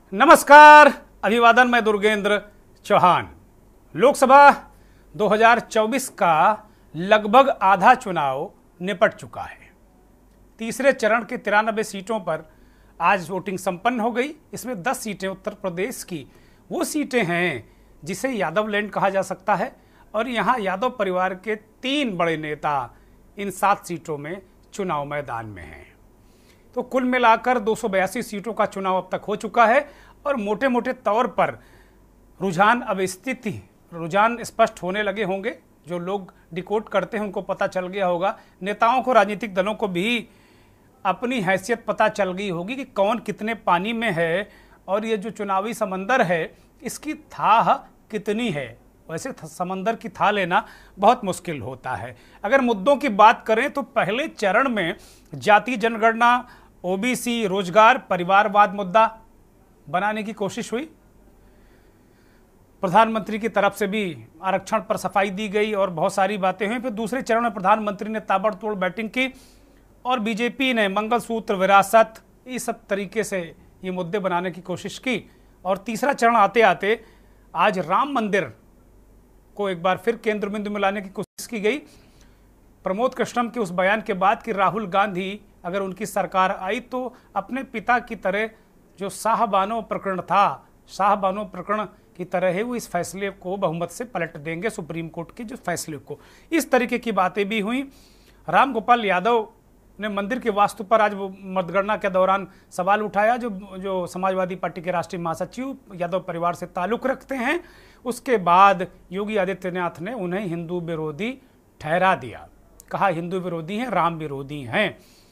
नमस्कार, अभिवादन। मैं दुर्गेंद्र चौहान। लोकसभा 2024 का लगभग आधा चुनाव निपट चुका है। तीसरे चरण के 93 सीटों पर आज वोटिंग संपन्न हो गई। इसमें 10 सीटें उत्तर प्रदेश की वो सीटें हैं जिसे यादव लैंड कहा जा सकता है, और यहाँ यादव परिवार के 3 बड़े नेता इन 7 सीटों में चुनाव मैदान में हैं। तो कुल मिलाकर 282 सीटों का चुनाव अब तक हो चुका है, और मोटे मोटे तौर पर रुझान स्पष्ट होने लगे होंगे। जो लोग डिकोड करते हैं उनको पता चल गया होगा, नेताओं को, राजनीतिक दलों को भी अपनी हैसियत पता चल गई होगी कि कौन कितने पानी में है, और ये जो चुनावी समंदर है इसकी थाह कितनी है। वैसे समंदर की थाह लेना बहुत मुश्किल होता है। अगर मुद्दों की बात करें तो पहले चरण में जाति जनगणना, ओबीसी, रोजगार, परिवारवाद मुद्दा बनाने की कोशिश हुई। प्रधानमंत्री की तरफ से भी आरक्षण पर सफाई दी गई और बहुत सारी बातें हुई। फिर दूसरे चरण में प्रधानमंत्री ने ताबड़तोड़ बैटिंग की और बीजेपी ने मंगलसूत्र, विरासत, इस सब तरीके से ये मुद्दे बनाने की कोशिश की। और तीसरा चरण आते आते आज राम मंदिर को एक बार फिर केंद्र बिंदु में लाने की कोशिश की गई। प्रमोद कृष्णम के उस बयान के बाद कि राहुल गांधी अगर उनकी सरकार आई तो अपने पिता की तरह जो शाहबानो प्रकरण था, शाहबानो प्रकरण की तरह है, वो इस फैसले को बहुमत से पलट देंगे, सुप्रीम कोर्ट के जो फैसले को। इस तरीके की बातें भी हुई। राम गोपाल यादव ने मंदिर के वास्तु पर आज मतगणना के दौरान सवाल उठाया। जो समाजवादी पार्टी के राष्ट्रीय महासचिव यादव परिवार से ताल्लुक रखते हैं, उसके बाद योगी आदित्यनाथ ने उन्हें हिंदू विरोधी ठहरा दिया। कहा हिंदू विरोधी हैं, राम विरोधी हैं।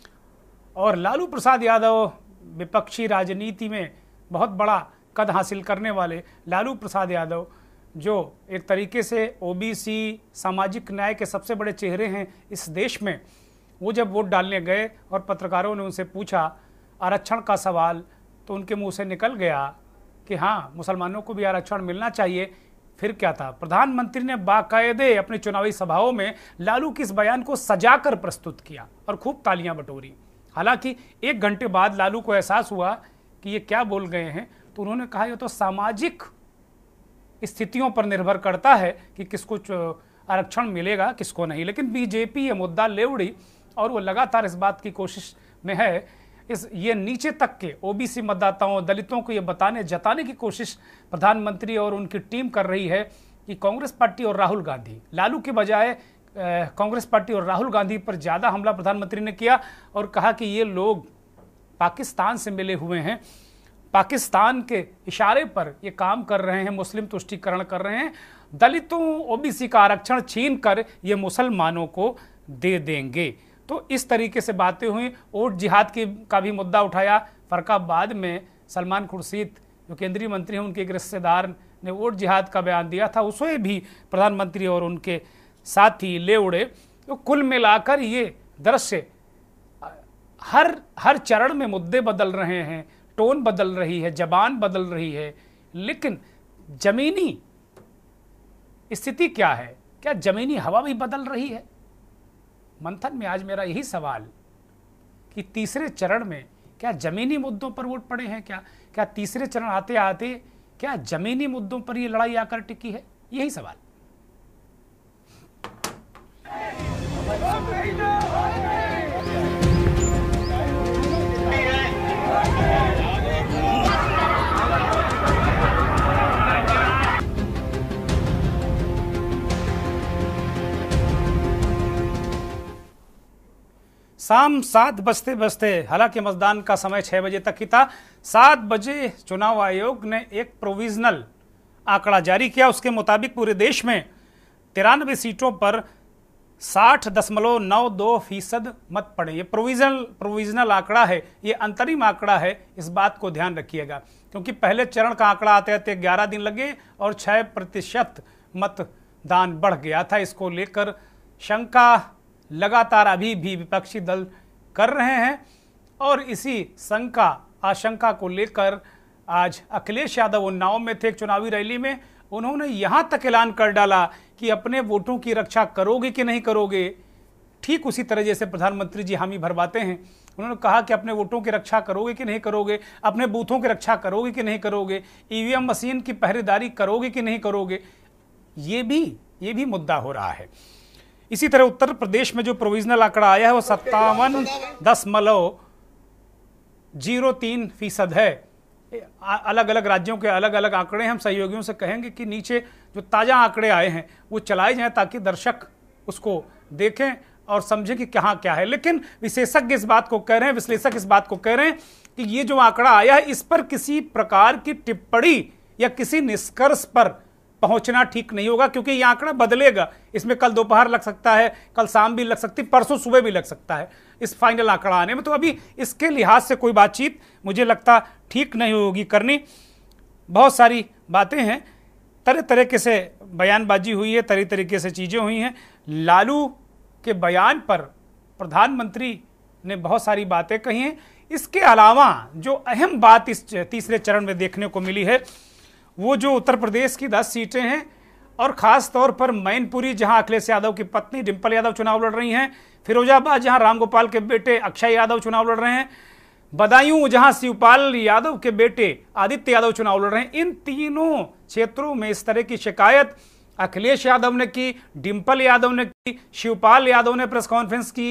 और लालू प्रसाद यादव, विपक्षी राजनीति में बहुत बड़ा कद हासिल करने वाले लालू प्रसाद यादव, जो एक तरीके से ओबीसी, सामाजिक न्याय के सबसे बड़े चेहरे हैं इस देश में, वो जब वोट डालने गए और पत्रकारों ने उनसे पूछा आरक्षण का सवाल, तो उनके मुंह से निकल गया कि हाँ, मुसलमानों को भी आरक्षण मिलना चाहिए। फिर क्या था, प्रधानमंत्री ने बाकायदे अपनी चुनावी सभाओं में लालू के इस बयान को सजाकर प्रस्तुत किया और खूब तालियां बटोरी। हालांकि 1 घंटे बाद लालू को एहसास हुआ कि ये क्या बोल गए हैं, तो उन्होंने कहा ये तो सामाजिक स्थितियों पर निर्भर करता है कि किसको आरक्षण मिलेगा, किसको नहीं। लेकिन बीजेपी ये मुद्दा ले उड़ी और वो लगातार इस बात की कोशिश में है, ये नीचे तक के ओबीसी मतदाताओं, दलितों को ये जताने की कोशिश प्रधानमंत्री और उनकी टीम कर रही है कि कांग्रेस पार्टी और राहुल गांधी, लालू के बजाय कांग्रेस पार्टी और राहुल गांधी पर ज़्यादा हमला प्रधानमंत्री ने किया और कहा कि ये लोग पाकिस्तान से मिले हुए हैं, पाकिस्तान के इशारे पर ये काम कर रहे हैं, मुस्लिम तुष्टीकरण कर रहे हैं, दलितों, ओबीसी का आरक्षण छीन कर ये मुसलमानों को दे देंगे। तो इस तरीके से बातें हुई। वोट जिहाद का भी मुद्दा उठाया। फरकाबाद में सलमान खुर्शीद जो केंद्रीय मंत्री हैं, उनके एक रिश्तेदार ने वोट जिहाद का बयान दिया था, उसे भी प्रधानमंत्री और उनके साथी ले उड़े। तो कुल मिलाकर ये दृश्य, हर चरण में मुद्दे बदल रहे हैं, टोन बदल रही है, जबान बदल रही है, लेकिन जमीनी स्थिति क्या है? क्या जमीनी हवा भी बदल रही है? मंथन में आज मेरा यही सवाल कि तीसरे चरण में क्या जमीनी मुद्दों पर वोट पड़े हैं? क्या तीसरे चरण आते आते क्या जमीनी मुद्दों पर ये लड़ाई आकर टिकी है? यही सवाल। शाम 7 बजते बजते, हालांकि मतदान का समय 6 बजे तक ही था, 7 बजे चुनाव आयोग ने एक प्रोविजनल आंकड़ा जारी किया। उसके मुताबिक पूरे देश में 93 सीटों पर 60.92% मत पड़े। ये प्रोविजनल आंकड़ा है, ये अंतरिम आंकड़ा है, इस बात को ध्यान रखिएगा, क्योंकि पहले चरण का आंकड़ा आते आते 11 दिन लगे और 6% मतदान बढ़ गया था। इसको लेकर शंका लगातार अभी भी विपक्षी दल कर रहे हैं, और इसी आशंका को लेकर आज अखिलेश यादव उन्नाव में थे एक चुनावी रैली में। उन्होंने यहां तक ऐलान कर डाला कि अपने वोटों की रक्षा करोगे कि नहीं करोगे, ठीक उसी तरह जैसे प्रधानमंत्री जी हामी भरवाते हैं, उन्होंने कहा कि अपने वोटों की रक्षा करोगे कि नहीं करोगे, अपने बूथों की रक्षा करोगे कि नहीं करोगे, ईवीएम मशीन की पहरेदारी करोगे कि नहीं करोगे। ये भी मुद्दा हो रहा है। इसी तरह उत्तर प्रदेश में जो प्रोविजनल आंकड़ा आया है वो 57.03% है। अलग अलग राज्यों के अलग अलग आंकड़े, हम सहयोगियों से कहेंगे कि नीचे जो ताज़ा आंकड़े आए हैं वो चलाए जाएं ताकि दर्शक उसको देखें और समझें कि कहाँ क्या है। लेकिन विशेषज्ञ इस बात को कह रहे हैं, विश्लेषक इस बात को कह रहे हैं कि ये जो आंकड़ा आया है इस पर किसी प्रकार की टिप्पणी या किसी निष्कर्ष पर पहुंचना ठीक नहीं होगा, क्योंकि यह आंकड़ा बदलेगा। इसमें कल दोपहर लग सकता है, कल शाम भी लग सकती, परसों सुबह भी लग सकता है इस फाइनल आंकड़ा आने में। तो अभी इसके लिहाज से कोई बातचीत मुझे लगता ठीक नहीं होगी करनी। बहुत सारी बातें हैं, तरह तरीके से बयानबाजी हुई है, तरह तरीके से चीज़ें हुई हैं। लालू के बयान पर प्रधानमंत्री ने बहुत सारी बातें कही हैं। इसके अलावा जो अहम बात इस तीसरे चरण में देखने को मिली है वो जो उत्तर प्रदेश की 10 सीटें हैं और ख़ास तौर पर मैनपुरी जहां अखिलेश यादव की पत्नी डिंपल यादव चुनाव लड़ रही हैं, फिरोजाबाद जहां रामगोपाल के बेटे अक्षय यादव चुनाव लड़ रहे हैं, बदायूं जहां शिवपाल यादव के बेटे आदित्य यादव चुनाव लड़ रहे हैं। इन तीनों क्षेत्रों में इस तरह की शिकायत अखिलेश यादव ने की, डिंपल यादव ने की, शिवपाल यादव ने प्रेस कॉन्फ्रेंस की,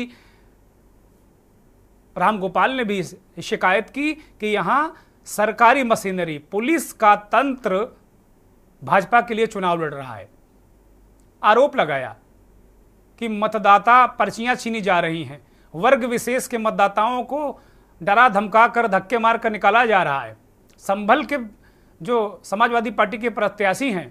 रामगोपाल ने भी शिकायत की कि यहां सरकारी मशीनरी, पुलिस का तंत्र भाजपा के लिए चुनाव लड़ रहा है। आरोप लगाया कि मतदाता पर्चियां छीनी जा रही हैं, वर्ग विशेष के मतदाताओं को डरा धमका कर धक्के मार कर निकाला जा रहा है। संभल के जो समाजवादी पार्टी के प्रत्याशी हैं,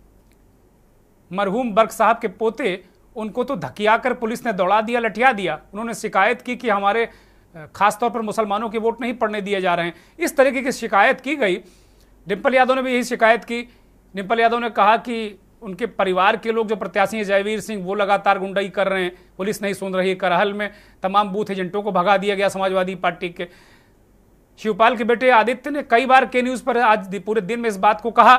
मरहूम बर्क साहब के पोते, उनको तो धकिया कर पुलिस ने दौड़ा दिया, लठिया दिया। उन्होंने शिकायत की कि हमारे खासतौर पर मुसलमानों के वोट नहीं पड़ने दिए जा रहे हैं। इस तरीके की शिकायत की गई। डिंपल यादव ने भी यही शिकायत की। डिंपल यादव ने कहा कि उनके परिवार के लोग जो प्रत्याशी हैं जयवीर सिंह, वो लगातार गुंडाई कर रहे हैं, पुलिस नहीं सुन रही। करहल में तमाम बूथ एजेंटों को भगा दिया गया समाजवादी पार्टी के। शिवपाल के बेटे आदित्य ने कई बार के न्यूज़ पर आज पूरे दिन में इस बात को कहा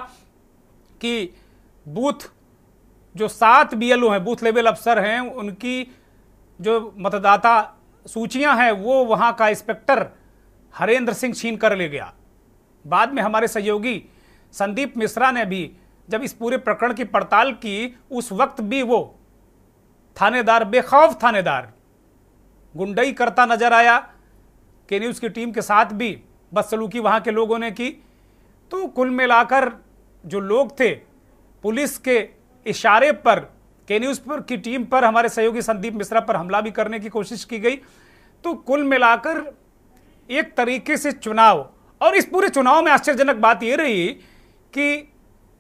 कि बूथ जो 7 BLO हैं, बूथ लेवल अफसर हैं, उनकी जो मतदाता सूचियां हैं वो वहां का इंस्पेक्टर हरेंद्र सिंह छीन कर ले गया। बाद में हमारे सहयोगी संदीप मिश्रा ने भी जब इस पूरे प्रकरण की पड़ताल की, उस वक्त भी वो थानेदार, बेखौफ थानेदार, गुंडई करता नजर आया। के न्यूज़ की टीम के साथ भी बदसलूकी वहां के लोगों ने की। तो कुल मिलाकर जो लोग थे, पुलिस के इशारे पर के न्यूज़ पर की टीम पर, हमारे सहयोगी संदीप मिश्रा पर हमला भी करने की कोशिश की गई। तो कुल मिलाकर एक तरीके से चुनाव, और इस पूरे चुनाव में आश्चर्यजनक बात यह रही कि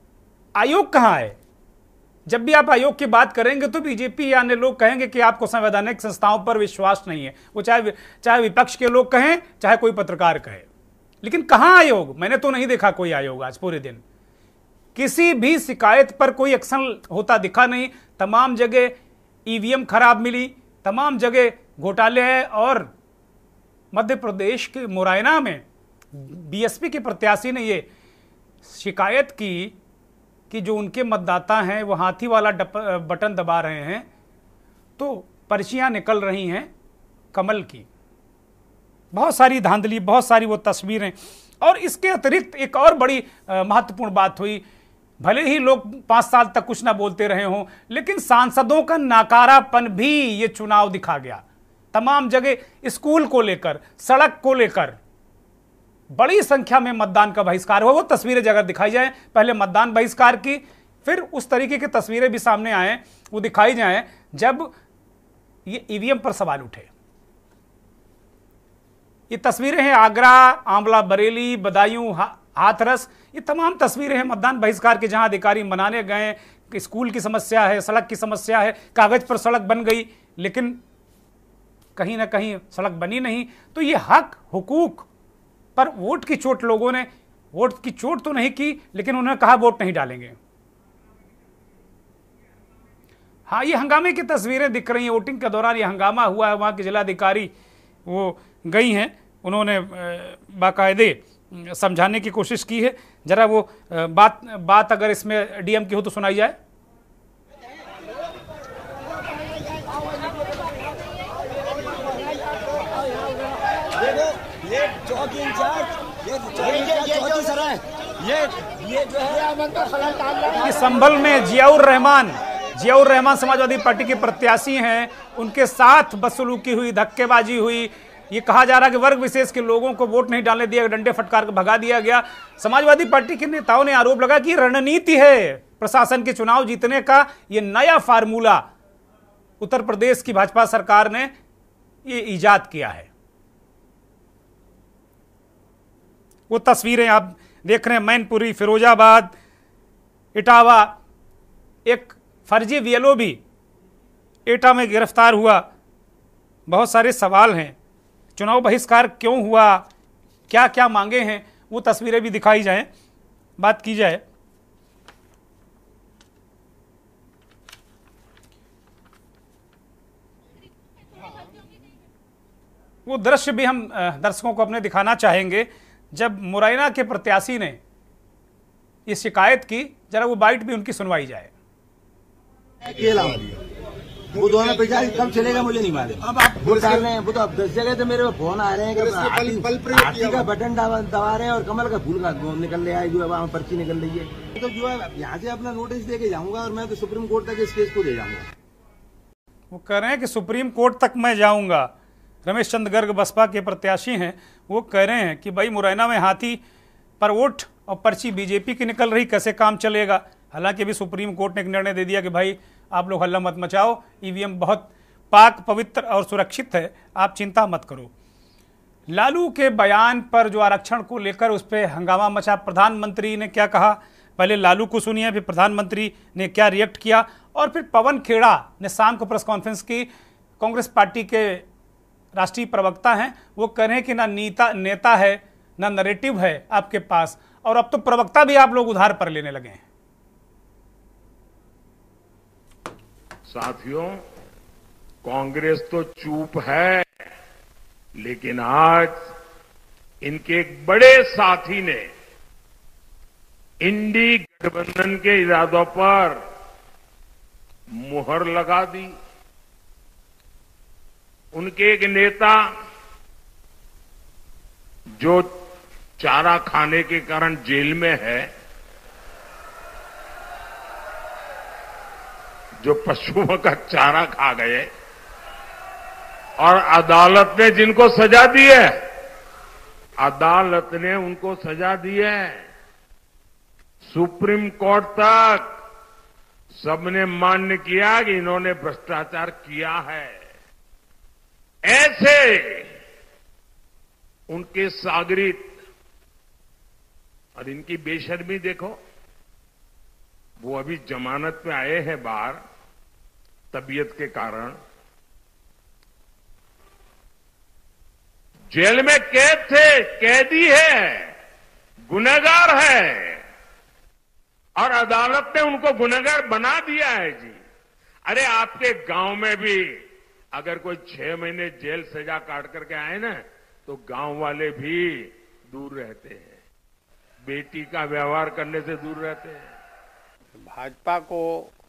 आयोग कहां है। जब भी आप आयोग की बात करेंगे तो बीजेपी या अन्य लोग कहेंगे कि आपको संवैधानिक संस्थाओं पर विश्वास नहीं है। वो चाहे विपक्ष के लोग कहें, चाहे कोई पत्रकार कहे। लेकिन कहां आयोग? मैंने तो नहीं देखा कोई आयोग आज पूरे दिन। किसी भी शिकायत पर कोई एक्शन होता दिखा नहीं। तमाम जगह ईवीएम खराब मिली, तमाम जगह घोटाले हैं। और मध्य प्रदेश के मुरैना में बीएसपी के प्रत्याशी ने ये शिकायत की कि जो उनके मतदाता हैं वो हाथी वाला बटन दबा रहे हैं तो पर्चियां निकल रही हैं कमल की। बहुत सारी धांधली, बहुत सारी वो तस्वीरें। और इसके अतिरिक्त एक और बड़ी महत्वपूर्ण बात हुई। भले ही लोग 5 साल तक कुछ ना बोलते रहे हों, लेकिन सांसदों का नाकारापन भी ये चुनाव दिखा गया। तमाम जगह स्कूल को लेकर, सड़क को लेकर बड़ी संख्या में मतदान का बहिष्कार हुआ। वो तस्वीरें अगर दिखाई जाए, पहले मतदान बहिष्कार की, फिर उस तरीके की तस्वीरें भी सामने आए, वो दिखाई जाए जब ये ईवीएम पर सवाल उठे। ये तस्वीरें हैं आगरा, आंवला बरेली, बदायूं, हाथरस, ये तमाम तस्वीरें हैं मतदान बहिष्कार के, जहां अधिकारी मनाने गए। स्कूल की समस्या है, सड़क की समस्या है, कागज पर सड़क बन गई लेकिन कहीं ना कहीं सड़क बनी नहीं। तो ये हक हुकूक पर वोट की चोट, लोगों ने वोट की चोट तो नहीं की, लेकिन उन्होंने कहा वोट नहीं डालेंगे। हाँ, ये हंगामे की तस्वीरें दिख रही हैं। वोटिंग के दौरान ये हंगामा हुआ है। वहाँ के जिलाधिकारी वो गई हैं, उन्होंने बाकायदे समझाने की कोशिश की है। जरा वो बात अगर इसमें डीएम की हो तो सुनाई जाए। कि संभल में जियाउर रहमान समाजवादी पार्टी के प्रत्याशी हैं, उनके साथ बदसलूकी हुई, धक्केबाजी हुई। ये कहा जा रहा है कि वर्ग विशेष के लोगों को वोट नहीं डालने दिया, डंडे फटकार कर भगा दिया गया। समाजवादी पार्टी के नेताओं ने आरोप लगा कि रणनीति है प्रशासन के चुनाव जीतने का, ये नया फार्मूला उत्तर प्रदेश की भाजपा सरकार ने ये इजाद किया है। वो तस्वीरें आप देख रहे हैं, मैनपुरी, फिरोजाबाद, इटावा। एक फर्जी बीएलओ भी एटा में गिरफ्तार हुआ। बहुत सारे सवाल हैं, चुनाव बहिष्कार क्यों हुआ, क्या क्या मांगे हैं, वो तस्वीरें भी दिखाई जाएं, बात की जाए। वो दृश्य भी हम दर्शकों को अपने दिखाना चाहेंगे जब मुरैना के प्रत्याशी ने ये शिकायत की। जरा वो बाइट भी उनकी सुनवाई जाए। वो दोनों पैसा कब चलेगा मुझे नहीं मालूम। अब आप वोट डाल रहे हैं, वो तो अब 10 जगह तो मेरे को फोन आ रहे हैं कि हाथी का बटन दबा रहे हैं और कमल का फूल का निकल रहा है, जो है वहाँ पर्ची निकल रही है। तो जो है यहाँ से अपना नोटिस दे के जाऊंगा और मैं तो सुप्रीम कोर्ट तक इस केस को ले जाऊंगा। वो कह रहे हैं कि सुप्रीम कोर्ट तक मैं जाऊंगा। रमेश चंद्र गर्ग बसपा के प्रत्याशी हैं, वो कह रहे हैं कि भाई मुरैना में हाथी पर वोट और पर्ची बीजेपी की निकल रही, कैसे काम चलेगा। हालांकि अभी सुप्रीम कोर्ट ने एक निर्णय दे दिया कि भाई आप लोग हल्ला मत मचाओ, ईवीएम बहुत पाक पवित्र और सुरक्षित है, आप चिंता मत करो। लालू के बयान पर जो आरक्षण को लेकर उस पर हंगामा मचा, प्रधानमंत्री ने क्या कहा, पहले लालू को सुनिए, फिर प्रधानमंत्री ने क्या रिएक्ट किया, और फिर पवन खेड़ा ने शाम को प्रेस कॉन्फ्रेंस की। कांग्रेस पार्टी के राष्ट्रीय प्रवक्ता हैं, वो कह रहे हैं कि ना नेता है ना नैरेटिव है आपके पास, और अब तो प्रवक्ता भी आप लोग उधार पर लेने लगे हैं। साथियों, कांग्रेस तो चुप है, लेकिन आज इनके एक बड़े साथी ने इंडी गठबंधन के इरादों पर मुहर लगा दी। उनके एक नेता जो चारा खाने के कारण जेल में है, जो पशुओं का चारा खा गए, और अदालत ने जिनको सजा दी है, अदालत ने उनको सजा दी है, सुप्रीम कोर्ट तक सबने मान्य किया कि इन्होंने भ्रष्टाचार किया है। ऐसे उनके सागरित और इनकी बेशर्मी देखो। वो अभी जमानत पे आए हैं बाहर तबीयत के कारण, जेल में कैद थे, कैदी है, गुनहगार है, और अदालत ने उनको गुनहगार बना दिया है जी। अरे आपके गांव में भी अगर कोई 6 महीने जेल सजा काट करके आए ना, तो गांव वाले भी दूर रहते हैं, बेटी का व्यवहार करने से दूर रहते हैं। भाजपा को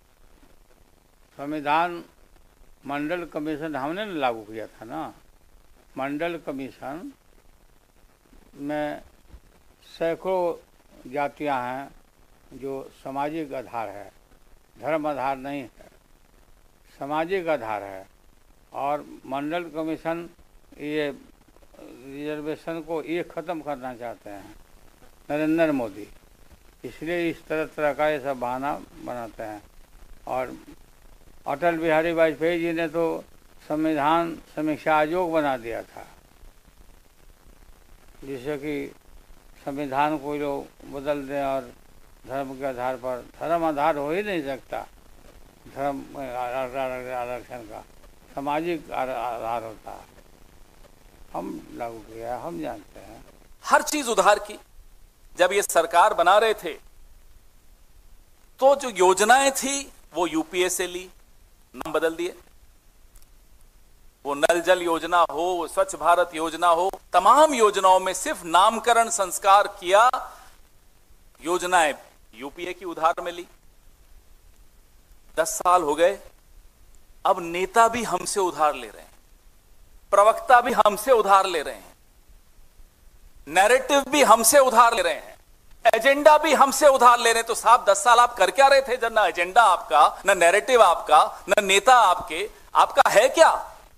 संविधान मंडल कमीशन हमने लागू किया था ना। मंडल कमीशन में सैकड़ों जातियां हैं जो सामाजिक आधार है, धर्म आधार नहीं है, सामाजिक आधार है। और मंडल कमीशन ये रिजर्वेशन को ये ख़त्म करना चाहते हैं नरेंद्र मोदी, इसलिए इस तरह का ये सब बहाना बनाते हैं। और अटल बिहारी वाजपेयी जी ने तो संविधान समीक्षा आयोग बना दिया था, जिससे कि संविधान को लोग बदल दें और धर्म के आधार पर, धर्म आधार हो ही नहीं सकता धर्म आरक्षण का, सामाजिक आधार होता है। हम लागू किया, हम जानते हैं। हर चीज उधार की। जब ये सरकार बना रहे थे तो जो योजनाएं थी वो यूपीए से ली, नाम बदल दिए। वो नल जल योजना हो, वो स्वच्छ भारत योजना हो, तमाम योजनाओं में सिर्फ नामकरण संस्कार किया, योजनाएं यूपीए की उधार में ली। 10 साल हो गए, अब नेता भी हमसे उधार ले रहे हैं, प्रवक्ता भी हमसे उधार ले रहे हैं। नैरेटिव भी हमसे उधार ले रहे हैं, एजेंडा भी हमसे उधार ले रहे हैं। तो साहब 10 साल आप कर क्या रहे थे जब ना एजेंडा आपका, ना नैरेटिव आपका, ना नेता आपका है क्या?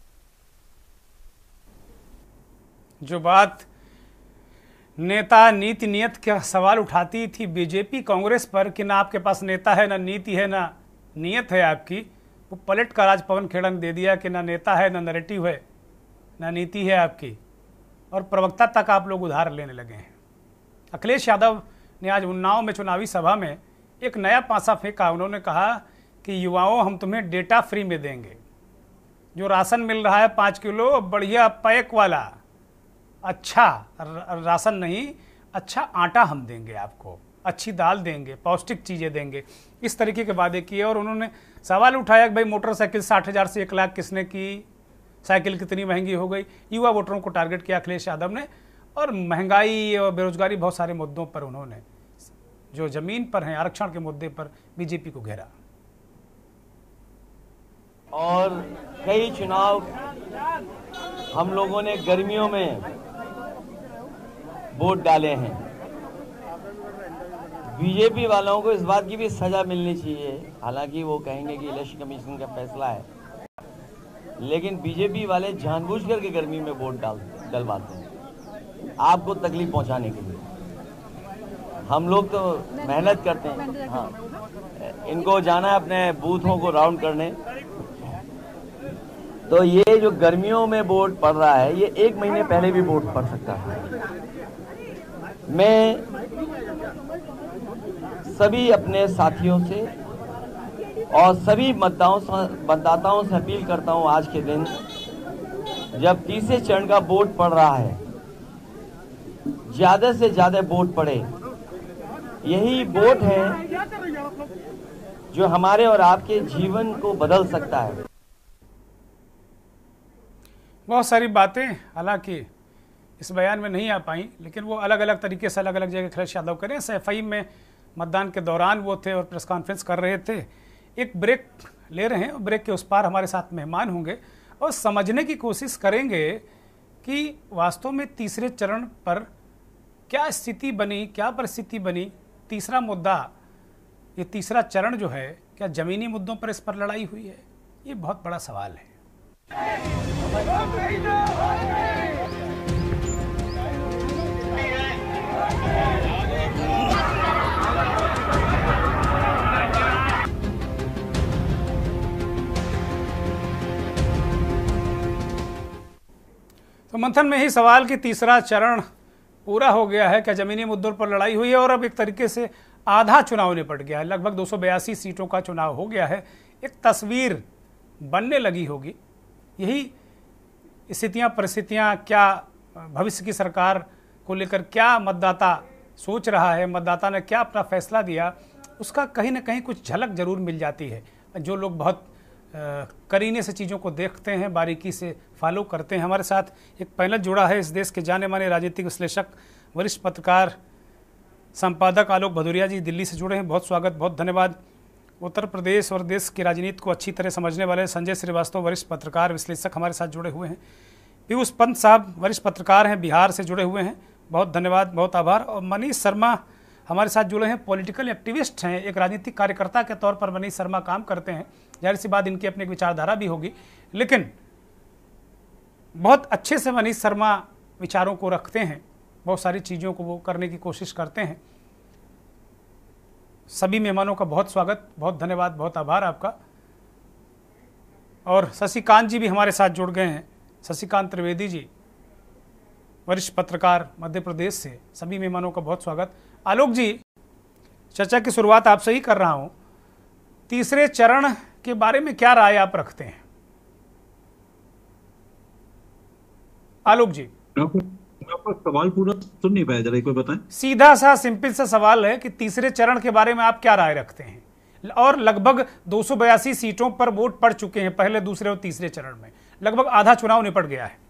जो बात नेता नीति नियत का सवाल उठाती थी बीजेपी कांग्रेस पर कि ना आपके पास नेता है, ना नीति है, ना नियत है आपकी, वो पलट कर आज पवन खेड़ा ने दे दिया कि ना नेता है, ना नैरेटिव है, ना नीति है आपकी, और प्रवक्ता तक आप लोग उधार लेने लगे हैं। अखिलेश यादव ने आज उन्नाव में चुनावी सभा में एक नया पासा फेंका। उन्होंने कहा कि युवाओं, हम तुम्हें डेटा फ्री में देंगे। जो राशन मिल रहा है 5 किलो बढ़िया पैक वाला, अच्छा राशन नहीं, अच्छा आटा हम देंगे आपको, अच्छी दाल देंगे, पौष्टिक चीज़ें देंगे, इस तरीके के वादे किए। और उन्होंने सवाल उठाया कि भाई मोटरसाइकिल 60,000 से 1 लाख किसने की, साइकिल कितनी महंगी हो गई। युवा वोटरों को टारगेट किया अखिलेश यादव ने, और महंगाई और बेरोजगारी, बहुत सारे मुद्दों पर उन्होंने जो जमीन पर हैं, आरक्षण के मुद्दे पर बीजेपी को घेरा। और कई चुनाव हम लोगों ने गर्मियों में वोट डाले हैं। बीजेपी वालों को इस बात की भी सजा मिलनी चाहिए, हालांकि वो कहेंगे कि इलेक्शन कमीशन का फैसला है, लेकिन बीजेपी वाले जानबूझकर के गर्मी में वोट डलवाते हैं आपको तकलीफ पहुंचाने के लिए। हम लोग तो मेहनत करते हैं, हाँ, इनको जाना है अपने बूथों को राउंड करने। तो ये जो गर्मियों में वोट पड़ रहा है, ये 1 महीने पहले भी वोट पड़ सकता है। मैं सभी अपने साथियों से और सभी मतदाताओं से अपील करता हूं, आज के दिन जब तीसरे चरण का वोट पड़ रहा है, ज्यादा से ज्यादा वोट पड़े। यही वोट है जो हमारे और आपके जीवन को बदल सकता है। बहुत सारी बातें हालांकि इस बयान में नहीं आ पाई, लेकिन वो अलग अलग तरीके से अलग अलग जगह अखिलेश यादव करें। सैफई में मतदान के दौरान वो थे और प्रेस कॉन्फ्रेंस कर रहे थे। एक ब्रेक ले रहे हैं, ब्रेक के उस पार हमारे साथ मेहमान होंगे और समझने की कोशिश करेंगे कि वास्तव में तीसरे चरण पर क्या स्थिति बनी, क्या परिस्थिति बनी। तीसरा मुद्दा, ये तीसरा चरण जो है, क्या जमीनी मुद्दों पर इस पर लड़ाई हुई है? ये बहुत बड़ा सवाल है। तो मंथन में ही सवाल कि तीसरा चरण पूरा हो गया है, क्या जमीनी मुद्दों पर लड़ाई हुई है? और अब एक तरीके से आधा चुनाव निपट गया है, लगभग 282 सीटों का चुनाव हो गया है। एक तस्वीर बनने लगी होगी। यही स्थितियां, परिस्थितियां, क्या भविष्य की सरकार को लेकर क्या मतदाता सोच रहा है, मतदाता ने क्या अपना फैसला दिया, उसका कहीं ना कहीं कुछ झलक जरूर मिल जाती है। जो लोग बहुत करीने से चीज़ों को देखते हैं, बारीकी से फॉलो करते हैं। हमारे साथ एक पैनल जुड़ा है, इस देश के जाने माने राजनीतिक विश्लेषक, वरिष्ठ पत्रकार, संपादक आलोक भदौरिया जी दिल्ली से जुड़े हैं। बहुत स्वागत, बहुत धन्यवाद। उत्तर प्रदेश और देश की राजनीति को अच्छी तरह समझने वाले संजय श्रीवास्तव, वरिष्ठ पत्रकार विश्लेषक, हमारे साथ जुड़े हुए हैं। पीयूष पंत साहब वरिष्ठ पत्रकार हैं, बिहार से जुड़े हुए हैं, बहुत धन्यवाद, बहुत आभार। और मनीष शर्मा हमारे साथ जुड़े हैं, पॉलिटिकल एक्टिविस्ट हैं, एक राजनीतिक कार्यकर्ता के तौर पर मनीष शर्मा काम करते हैं। जाहिर सी बात, इनकी अपनी एक विचारधारा भी होगी, लेकिन बहुत अच्छे से मनीष शर्मा विचारों को रखते हैं, बहुत सारी चीज़ों को वो करने की कोशिश करते हैं। सभी मेहमानों का बहुत स्वागत, बहुत धन्यवाद, बहुत आभार आपका। और शशिकांत जी भी हमारे साथ जुड़ गए हैं, शशिकांत त्रिवेदी जी, वरिष्ठ पत्रकार मध्य प्रदेश से। सभी मेहमानों का बहुत स्वागत। आलोक जी, चर्चा की शुरुआत आपसे ही कर रहा हूं। तीसरे चरण के बारे में क्या राय आप रखते हैं? आलोक जी, आपका सवाल पूरा सुन नहीं पाया, जरा एक बार बताएं। सीधा सा सिंपल सा सवाल है कि तीसरे चरण के बारे में आप क्या राय रखते हैं? और लगभग 282 सीटों पर वोट पड़ चुके हैं पहले, दूसरे और तीसरे चरण में, लगभग आधा चुनाव निपट गया है।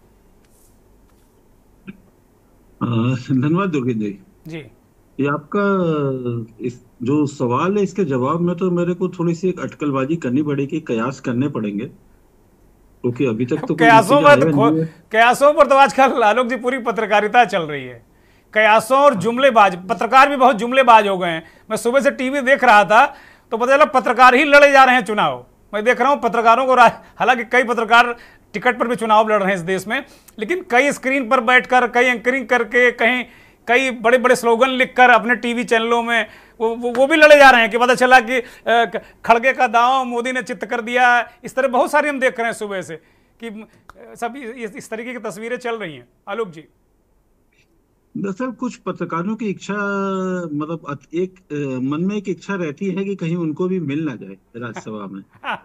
धन्यवाद दुर्गेश जी। ये आपका इस जो सवाल है, इसके जवाब में तो मेरे को थोड़ी सी एक अटकलबाजी करनी पड़ेगी, कयास करने पड़ेंगे, क्योंकि अभी तक तो कयासों पर तो आजकल आलोक जी पूरी पत्रकारिता चल रही है कयासों और जुमलेबाज, पत्रकार भी बहुत जुमलेबाज हो गए हैं। मैं सुबह से टीवी देख रहा था तो पता चला पत्रकार ही लड़े जा रहे हैं चुनाव। मैं देख रहा हूं पत्रकारों को, हालांकि कई पत्रकार टिकट पर भी चुनाव लड़ रहे हैं इस देश में, लेकिन कई स्क्रीन पर बैठकर, कई एंकरिंग करके, कई बड़े बड़े स्लोगन लिखकर अपने टीवी चैनलों में वो भी लड़े जा रहे हैं कि पता चला कि खड़गे का दांव मोदी ने चित्त कर दिया। इस तरह बहुत सारी हम देख रहे हैं सुबह से कि सब इस तरीके की तस्वीरें चल रही हैं। आलोक जी, दरअसल कुछ पत्रकारों की इच्छा, मतलब एक मन में एक इच्छा रहती है कि कहीं उनको भी मिल ना जाए राज्यसभा में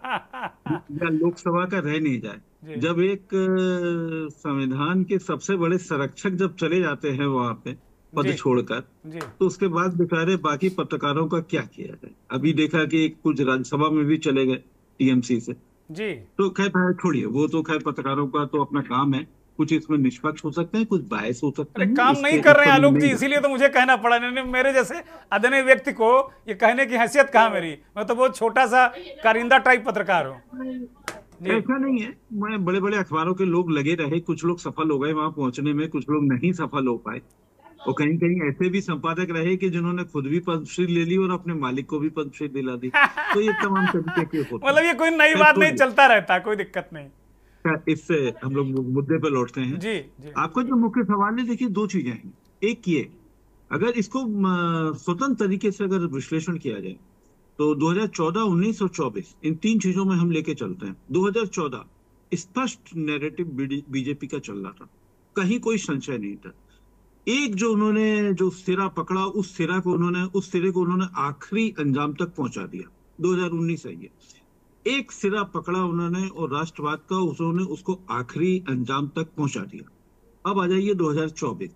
या लोकसभा का रह नहीं जाए। जब एक संविधान के सबसे बड़े संरक्षक जब चले जाते हैं वहां पे पद छोड़कर, तो उसके बाद बेचारे बाकी पत्रकारों का क्या किया जाए। अभी देखा कि कुछ राज्यसभा में भी चले गए टीएमसी से जी। तो खैर छोड़िए, वो तो खैर पत्रकारों का तो अपना काम है, कुछ इसमें निष्पक्ष हो सकते हैं, कुछ बायस हो सकते हैं। काम नहीं कर रहे हैं आलोक जी, इसीलिए तो मुझे कहना पड़ा। मेरे जैसे अदने व्यक्ति को ये कहने की हैसियत कहाँ मेरी, मैं तो बहुत छोटा सा कारिंदा टाइप पत्रकार हूँ। ऐसा नहीं है, मैं बड़े बड़े अखबारों के लोग लगे रहे, कुछ लोग सफल हो गए वहां पहुंचने में, कुछ लोग नहीं सफल हो पाए, और कहीं कहीं ऐसे भी संपादक रहे कि जिन्होंने खुद भी पद्मश्री ले ली और अपने मालिक को भी पद्मश्री दिला दी। तो ये तमाम तरीके के होते हैं। मतलब ये कोई नई बात नहीं, चलता रहता, कोई दिक्कत नहीं। इससे हम लोग मुद्दे पर लौटते हैं। जी। आपका जो मुख्य सवाल है, देखिए दो चीजें हैं। एक ये, अगर इसको स्वतंत्र तरीके से अगर विश्लेषण किया जाए तो 2014, 19 और 24 इन तीन चीजों में हम लेके चलते हैं। 2014 स्पष्ट नैरेटिव बीजेपी का चल रहा था, कहीं कोई संशय नहीं था। एक जो उन्होंने जो सिरा पकड़ा, उस सिरे को उन्होंने आखिरी अंजाम तक पहुंचा दिया। 2019 है ये, एक सिरा पकड़ा उन्होंने और राष्ट्रवाद का उन्होंने उसको आखिरी अंजाम तक पहुंचा दिया। अब आ जाइए 2024।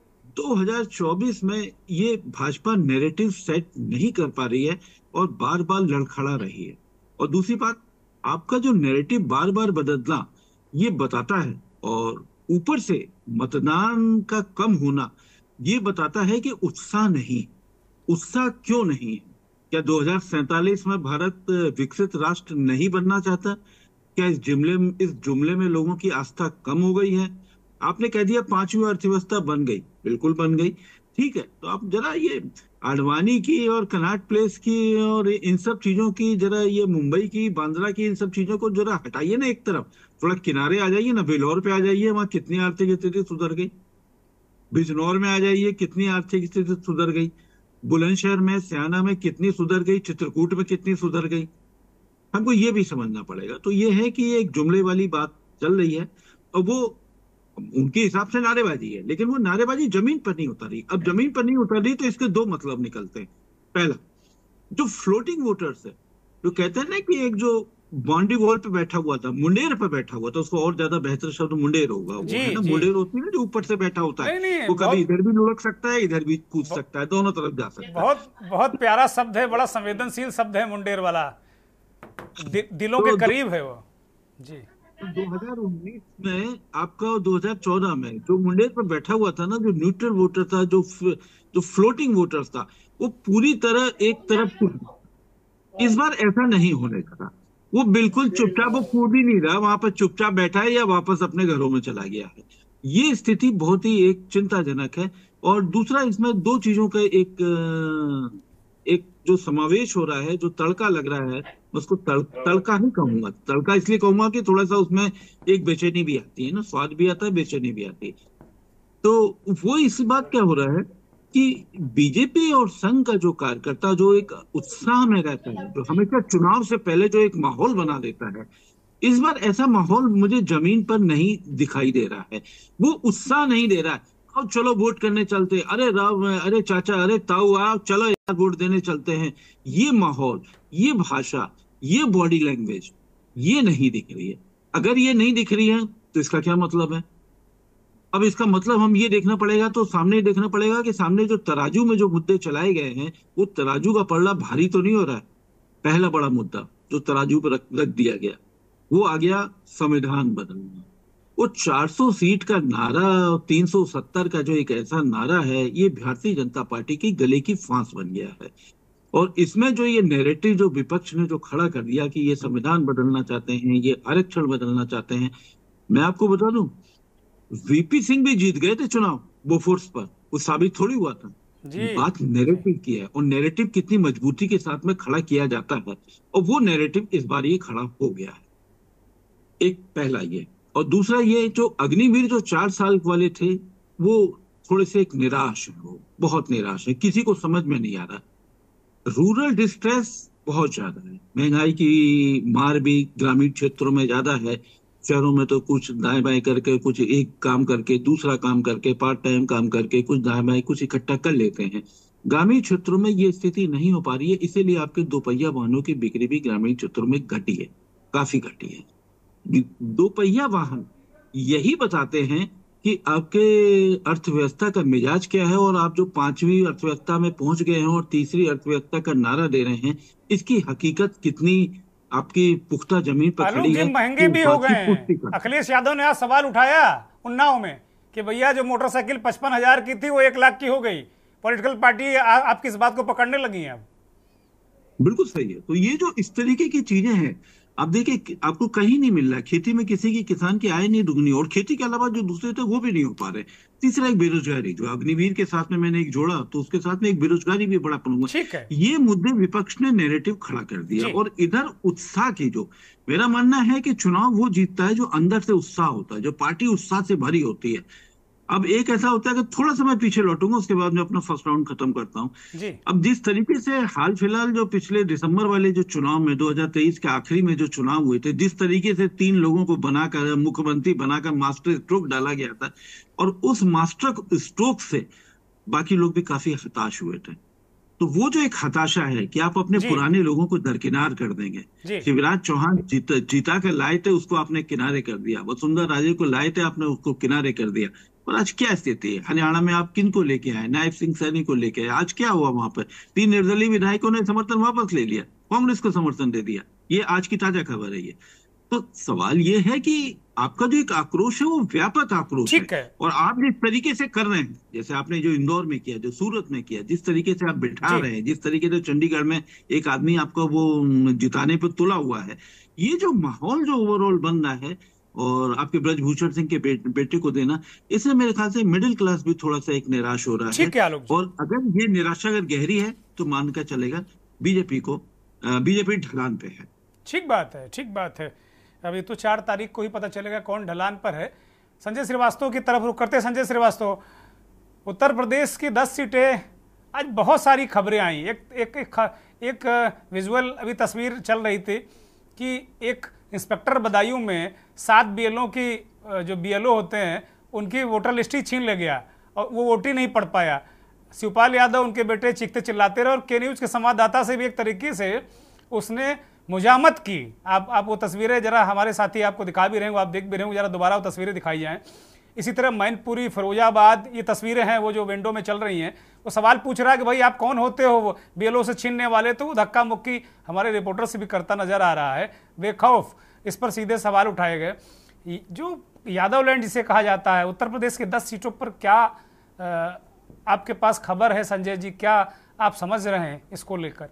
2024 में ये भाजपा नैरेटिव सेट नहीं कर पा रही है और बार बार लड़खड़ा रही है। और दूसरी बात, आपका जो नैरेटिव बार बार बदलना ये बताता है, और ऊपर से मतदान का कम होना ये बताता है कि उत्साह नहीं। उत्साह क्यों नहीं है? क्या 2047 में भारत विकसित राष्ट्र नहीं बनना चाहता? क्या इस जुमले में लोगों की आस्था कम हो गई है? आपने कह दिया पांचवी अर्थव्यवस्था बन गई, बिल्कुल बन गई, ठीक है। तो आप जरा ये आडवाणी की और कनॉट प्लेस की और इन सब चीजों की, जरा ये मुंबई की, बांद्रा की, इन सब चीजों को जरा हटाइए ना एक तरफ, थोड़ा किनारे आ जाइए ना। बेलौर पे आ जाइए, वहां कितनी आर्थिक स्थिति सुधर गई। बिजनौर में आ जाइए, कितनी आर्थिक स्थिति सुधर गई। बुलंदशहर में, सियाना में कितनी सुधर गई, चित्रकूट में कितनी सुधर गई। हमको ये भी समझना पड़ेगा। तो ये है कि ये एक जुमले वाली बात चल रही है और वो उनके हिसाब से नारेबाजी है, लेकिन वो नारेबाजी जमीन पर नहीं उतरी। अब जमीन पर नहीं उतरी तो इसके दो मतलब निकलते हैं। पहला, जो फ्लोटिंग वोटर्स है, जो कहते हैं ना कि एक जो बाउंड्री वॉल पे बैठा हुआ था, मुंडेर पे बैठा हुआ था, उसको और ज्यादा बेहतर शब्द मुंडेर होगा। वो है ना, मुंडेर होती है ना जो ऊपर से बैठा होता है, वो कभी इधर भी लुढ़क सकता है, इधर भी कूद सकता है, दोनों तरफ जा सकता है। बहुत प्यारा शब्द है, बड़ा संवेदनशील शब्द है मुंडेर वाला, दिलों के करीब है वो जी। 2019 में आपका 2014 में जो मुंडेर पर बैठा हुआ था ना, जो न्यूट्रल वोटर था, जो फ्लोटिंग वोटर्स था, वो पूरी तरह एक तरफ। इस बार ऐसा नहीं होने का था। वो बिल्कुल चुपचाप, वो कूद ही नहीं रहा, वहां पर चुपचाप बैठा है या वापस अपने घरों में चला गया है। ये स्थिति बहुत ही एक चिंताजनक है। और दूसरा, इसमें दो चीजों का एक जो समावेश हो रहा है, जो तड़का लग रहा है, उसको तड़का ही कहूंगा। तड़का इसलिए कहूंगा कि थोड़ा सा उसमें एक बेचैनी भी आती है ना, स्वाद भी आता है, बेचैनी भी आती है। तो वो इसी बात क्या हो रहा है कि बीजेपी और संघ का जो कार्यकर्ता जो एक उत्साह में रहता है, जो हमेशा चुनाव से पहले जो एक माहौल बना देता है, इस बार ऐसा माहौल मुझे जमीन पर नहीं दिखाई दे रहा है। वो उत्साह नहीं दे रहा है। अब चलो वोट करने चलते, अरे राव, अरे चाचा, अरे ताऊ, आओ चलो यार वोट देने चलते हैं। ये माहौल, ये भाषा, ये बॉडी लैंग्वेज, ये नहीं दिख रही है। अगर ये नहीं दिख रही है तो इसका क्या मतलब है? अब इसका मतलब हम ये देखना पड़ेगा, तो सामने देखना पड़ेगा कि सामने जो तराजू में जो मुद्दे चलाए गए हैं, वो तराजू का पलड़ा भारी तो नहीं हो रहा है। पहला बड़ा मुद्दा जो तराजू पर रख दिया गया, वो आ गया संविधान बदलना। वो 400 सीट का नारा, 370 का जो एक ऐसा नारा है, ये भारतीय जनता पार्टी की गले की फांस बन गया है। और इसमें जो ये नैरेटिव जो विपक्ष ने जो खड़ा कर दिया कि ये संविधान बदलना चाहते हैं, ये आरक्षण बदलना चाहते हैं, मैं आपको बता दूं, वीपी सिंह भी जीत गए थे चुनाव बोफोर्स पर, वो साबित थोड़ी हुआ था। बात नैरेटिव की है, और नैरेटिव कितनी मजबूती के साथ में खड़ा किया जाता है, और वो नैरेटिव इस बार ये खड़ा हो गया है। एक पहला ये, और दूसरा ये जो अग्निवीर जो 4 साल वाले थे वो थोड़े से एक निराश है, वो बहुत निराश है, किसी को समझ में नहीं आ रहा। रूरल डिस्ट्रेस बहुत ज्यादा है, महंगाई की मार भी ग्रामीण क्षेत्रों में ज्यादा है। शहरों में तो कुछ दाएं बाएं करके, कुछ एक काम करके, दूसरा काम करके, पार्ट टाइम काम करके, कुछ दाएं बाएं कुछ इकट्ठा कर लेते हैं। ग्रामीण क्षेत्रों में ये स्थिति नहीं हो पा रही है, इसीलिए आपके दोपहिया वाहनों की बिक्री भी ग्रामीण क्षेत्रों में घटी है, काफी घटी है। दोपहिया वाहन यही बताते हैं कि आपके अर्थव्यवस्था का मिजाज क्या है, और आप जो 5वीं अर्थव्यवस्था में पहुंच गए हैं और तीसरी अर्थव्यवस्था का नारा दे रहे हैं, इसकी हकीकत कितनी आपकी पुख्ता जमीन पर खड़ी है। महंगे भी हो गए हैं। अखिलेश यादव ने आज सवाल उठाया उन्नाव में कि भैया जो मोटरसाइकिल 55,000 की थी वो 1 लाख की हो गई। पॉलिटिकल पार्टी आपकी इस बात को पकड़ने लगी है अब। बिल्कुल सही है। तो ये जो इस तरीके की चीजें हैं, अब देखिए आपको कहीं नहीं मिल रहा है। खेती में किसी की, किसान की आय नहीं दुगनी, और खेती के अलावा जो दूसरे थे वो भी नहीं हो पा रहे। तीसरा एक बेरोजगारी, जो अग्निवीर के साथ में मैंने एक जोड़ा, तो उसके साथ में एक बेरोजगारी भी बड़ा प्रमुख है। ये मुद्दे विपक्ष ने नैरेटिव खड़ा कर दिया। और इधर उत्साह की, जो मेरा मानना है कि चुनाव वो जीतता है जो अंदर से उत्साह होता है, जो पार्टी उत्साह से भरी होती है। अब एक ऐसा होता है कि थोड़ा समय पीछे लौटूंगा, उसके बाद मैं अपना फर्स्ट राउंड खत्म करता हूं। अब जिस तरीके से हाल फिलहाल जो पिछले दिसंबर वाले जो चुनाव में 2023 के आखिरी में जो चुनाव हुए थे, जिस तरीके से 3 लोगों को बनाकर मुख्यमंत्री बनाकर मास्टर स्ट्रोक डाला गया था, और उस मास्टर स्ट्रोक से बाकी लोग भी काफी हताश हुए थे। तो वो जो एक हताशा है कि आप अपने पुराने लोगों को दरकिनार कर देंगे। शिवराज चौहान जीता कर लाए थे, उसको आपने किनारे कर दिया। वसुंधरा राजे को लाए थे, आपने उसको किनारे कर दिया। और आज क्या स्थिति है हरियाणा में? आप किन को लेके आए? नायब सिंह सैनी को लेके आए। आज क्या हुआ वहां पर? 3 निर्दलीय विधायकों ने समर्थन वापस ले लिया, कांग्रेस को समर्थन दे दिया। ये आज की ताजा खबर है। ये तो सवाल ये है कि आपका जो एक आक्रोश है वो व्यापक आक्रोश है। और आप जिस तरीके से कर रहे हैं, जैसे आपने जो इंदौर में किया, जो सूरत में किया, जिस तरीके से आप बिठा रहे हैं, जिस तरीके से चंडीगढ़ में एक आदमी आपका वो जिताने पर तुला हुआ है, ये जो माहौल जो ओवरऑल बन रहा है, और आपके ब्रजभूषण सिंह के बेटे को देना, इससे मेरे ख्याल से मिडिल क्लास भी थोड़ा सा एक निराश हो रहा है। और अगर ये निराशा अगर गहरी है तो मान कर चलेगा बीजेपी ढलान पे है। ठीक बात है, ठीक बात है। अभी तो 4 तारीख को ही पता चलेगा कौन ढलान पर है। संजय श्रीवास्तव की तरफ रुख करते हैं। संजय श्रीवास्तव, उत्तर प्रदेश की 10 सीटें, आज बहुत सारी खबरें आई। एक विजुअल अभी तस्वीर चल रही थी कि एक इंस्पेक्टर बदायूं में 7 बीएलओ की, जो बीएलओ होते हैं उनकी वोटर लिस्ट ही छीन ले गया और वो वोट ही नहीं पढ़ पाया। शिवपाल यादव उनके बेटे चीखते चिल्लाते रहे, और के न्यूज़ के संवाददाता से भी एक तरीके से उसने मुजामत की। आप वो तस्वीरें जरा, हमारे साथी आपको दिखा भी रहे हैं, आप देख भी रहे हो, जरा दोबारा वो तस्वीरें दिखाई जाएं। इसी तरह मैनपुरी, फिरोजाबाद, ये तस्वीरें हैं वो जो विंडो में चल रही हैं। वो सवाल पूछ रहा है कि भाई आप कौन होते हो बीएलओ से छीनने वाले? तो वो धक्का मुक्की हमारे रिपोर्टर से भी करता नजर आ रहा है, बेखौफ। इस पर सीधे सवाल उठाए गए। जो यादव लैंड जिसे कहा जाता है, उत्तर प्रदेश की 10 सीटों पर क्या आपके पास खबर है संजय जी? क्या आप समझ रहे हैं इसको लेकर?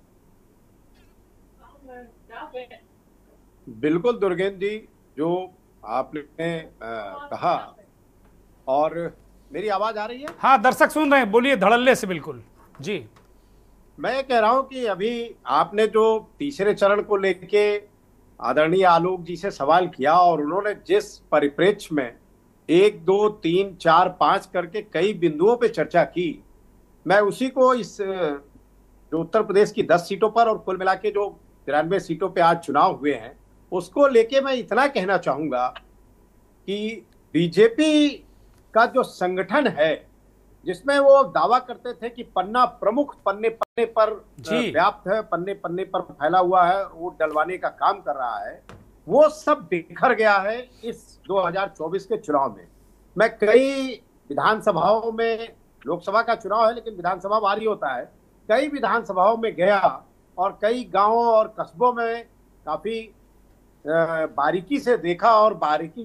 बिल्कुल दुर्गेंद्र जी, जो आपने कहा, और मेरी आवाज आ रही है? हाँ, दर्शक सुन रहे हैं, बोलिए धड़ल्ले से। बिल्कुल जी। मैं कह रहा हूं कि अभी आपने जो तीसरे चरण को लेके आदरणीय आलोक जी से सवाल किया, और उन्होंने जिस परिप्रेक्ष्य में 1, 2, 3, 4, 5 करके कई बिंदुओं पे चर्चा की, मैं उसी को इस जो उत्तर प्रदेश की 10 सीटों पर और कुल मिला के जो 93 सीटों पे आज चुनाव हुए हैं, उसको लेके मैं इतना कहना चाहूंगा कि बीजेपी का जो संगठन है, जिसमें वो दावा करते थे कि पन्ना प्रमुख पन्ने पन्ने पर व्याप्त है, पन्ने पन्ने पर फैला हुआ है, वोट डलवाने का काम कर रहा है, वो सब बिखर गया है इस 2024 के चुनाव में। मैं कई विधानसभाओं में, लोकसभा का चुनाव है लेकिन विधानसभा बारी होता है, कई विधानसभाओं में गया और कई गांवों और कस्बों में काफी बारीकी से देखा और बारीकी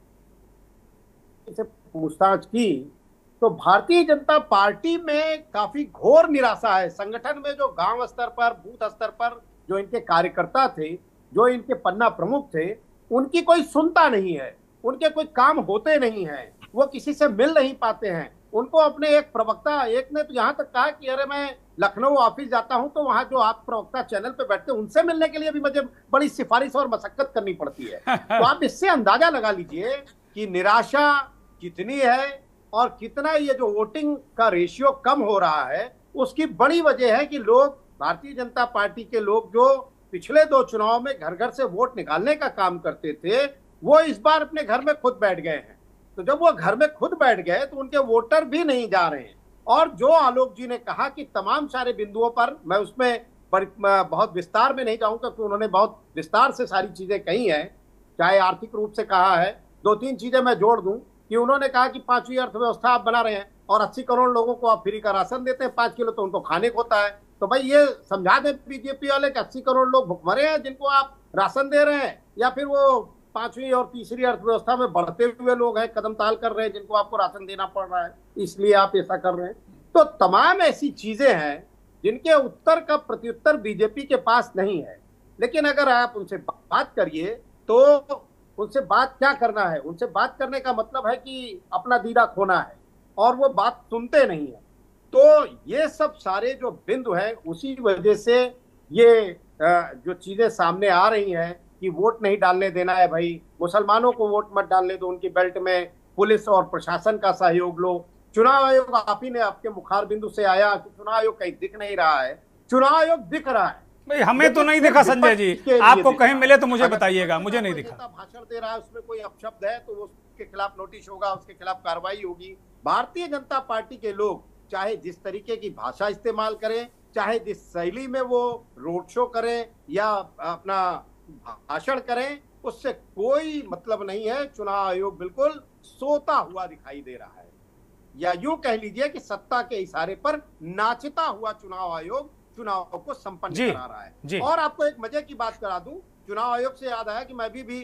से पूछताछ की, तो भारतीय जनता पार्टी में काफी घोर निराशा है। संगठन में जो गांव स्तर पर, बूथ स्तर पर जो इनके कार्यकर्ता थे, जो इनके पन्ना प्रमुख थे, उनकी कोई सुनता नहीं है। उनके कोई काम होते नहीं हैं, वो किसी से मिल नहीं पाते हैं। उनको अपने एक प्रवक्ता, एक ने तो यहाँ तक कहा कि अरे मैं लखनऊ ऑफिस जाता हूं तो वहां जो आप प्रवक्ता चैनल पे बैठते हैं उनसे मिलने के लिए भी मुझे बड़ी सिफारिश और मशक्कत करनी पड़ती है। तो आप इससे अंदाजा लगा लीजिए कि निराशा कितनी है और कितना ये जो वोटिंग का रेशियो कम हो रहा है। उसकी बड़ी वजह है कि लोग, भारतीय जनता पार्टी के लोग जो पिछले 2 चुनाव में घर घर से वोट निकालने का काम करते थे, वो इस बार अपने घर में खुद बैठ गए हैं। तो जब वो घर में खुद बैठ गए तो उनके वोटर भी नहीं जा रहे हैं। और जो आलोक जी ने कहा कि तमाम सारे बिंदुओं पर, मैं उसमें बहुत विस्तार में नहीं जाऊंगा क्योंकि उन्होंने बहुत विस्तार से सारी चीजें कही हैं, चाहे आर्थिक रूप से कहा है। 2-3 चीजें मैं जोड़ दूं कि उन्होंने कहा कि 5वीं अर्थव्यवस्था आप बना रहे हैं और 80 करोड़ लोगों को आप फ्री का राशन देते हैं, 5 किलो तो उनको खाने को होता है। तो भाई ये समझा दें बीजेपी वाले कि 80 करोड़ लोग भुखमरे हैं जिनको आप राशन दे रहे हैं, या फिर वो 5वीं और तीसरी अर्थव्यवस्था में बढ़ते हुए लोग हैं, कदम ताल कर रहे हैं, जिनको आपको राशन देना पड़ रहा है, इसलिए आप ऐसा कर रहे हैं। तो तमाम ऐसी चीजें हैं जिनके उत्तर का प्रत्युत्तर बीजेपी के पास नहीं है। लेकिन अगर आप उनसे बात करिए तो उनसे बात क्या करना है, उनसे बात करने का मतलब है कि अपना दीदा खोना है, और वो बात सुनते नहीं है। तो ये सब सारे जो बिंदु हैं, उसी वजह से ये जो चीजें सामने आ रही हैं कि वोट नहीं डालने देना है, भाई मुसलमानों को वोट मत डालने दो, उनकी बेल्ट में पुलिस और प्रशासन का सहयोग लो। चुनाव आयोग, आप ही ने आपके मुखार बिंदु से आया कि चुनाव आयोग कहीं दिख नहीं रहा है, चुनाव आयोग दिख रहा है। भाई हमें तो नहीं दिखा संजय जी, आपको कहीं मिले तो मुझे बताइएगा, मुझे नहीं दिखा। भाषण दे रहा है, उसमें कोई अपशब्द है तो उसके खिलाफ नोटिस होगा, उसके खिलाफ कार्रवाई होगी। भारतीय जनता पार्टी के लोग चाहे जिस तरीके की भाषा इस्तेमाल करें, चाहे जिस शैली में वो रोड शो करें या अपना भाषण करें, उससे कोई मतलब नहीं है। चुनाव आयोग बिल्कुल सोता हुआ दिखाई दे रहा है, या यूं कह लीजिए कि सत्ता के इशारे पर नाचता हुआ चुनाव आयोग चुनाव को संपन्न करा रहा है। और आपको एक मजे की बात करा दूं, चुनाव आयोग से याद आया कि मैं भी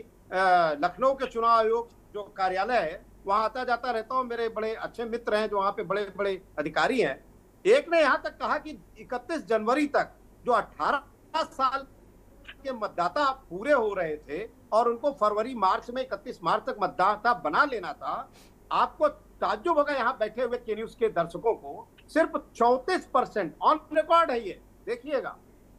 लखनऊ के चुनाव आयोग जो कार्यालय है वहां आता जाता रहता हूं। मेरे बड़े अच्छे मित्र हैं जो वहां पे बड़े बड़े अधिकारी हैं। एक ने यहाँ तक कहा कि 31 जनवरी तक जो 18 साल के मतदाता पूरे हो रहे थे और उनको फरवरी मार्च में 31 मार्च तक मतदाता बना लेना था। आपको ताज्जुब होगा यहाँ बैठे हुए के न्यूज के दर्शकों को, सिर्फ 34% ऑन रिकॉर्ड है ये, देखिएगा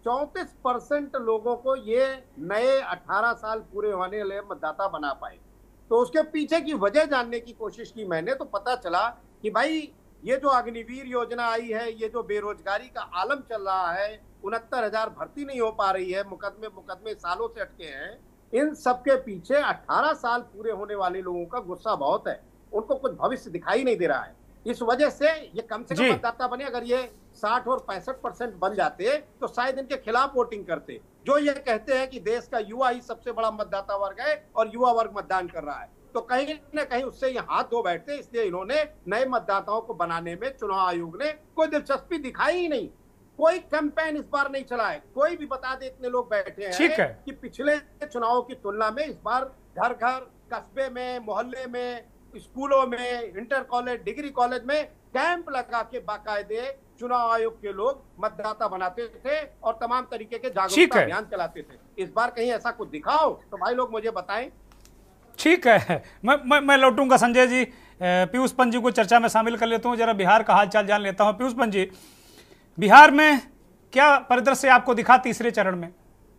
34% लोगों को ये नए 18 साल पूरे होने वाले मतदाता बना पाए। तो उसके पीछे की वजह जानने की कोशिश की मैंने, तो पता चला कि भाई ये जो अग्निवीर योजना आई है, ये जो बेरोजगारी का आलम चल रहा है, 69,000 भर्ती नहीं हो पा रही है, मुकदमे सालों से अटके हैं, इन सबके पीछे 18 साल पूरे होने वाले लोगों का गुस्सा बहुत है। उनको कुछ भविष्य दिखाई नहीं दे रहा है। इस वजह से ये कम से कम मतदाता बने। अगर ये 60 और 65% बन जाते तो शायद इनके खिलाफ वोटिंग करते। जो ये कहते हैं कि देश का युवा ही सबसे बड़ा मतदाता वर्ग है और युवा वर्ग मतदान कर रहा है, तो कहीं न कहीं उससे ये हाथ धो बैठते। इसलिए इन्होंने नए मतदाताओं को बनाने में चुनाव आयोग ने कोई दिलचस्पी दिखाई ही नहीं। कोई कैंपेन इस बार नहीं चला है। कोई भी बता दे, इतने लोग बैठे हैं कि पिछले चुनाव की तुलना में इस बार घर घर, कस्बे में, मोहल्ले में, स्कूलों में, इंटर कॉलेज, डिग्री कॉलेज में कैंप लगा के बाकायदे चुनाव आयोग के लोग मतदाता बनाते थे और तमाम तरीके के जागरूकता अभियान चलाते थे। इस बार कहीं ऐसा कुछ दिखाओ तो भाई लोग मुझे बताएं। ठीक है, मैं लौटूंगा संजय जी। पीयूष पंत जी को चर्चा में शामिल कर लेता हूं, जरा बिहार का हालचाल जान लेता हूं। पीयूष पंत जी, बिहार में क्या परिदृश्य आपको दिखा तीसरे चरण में?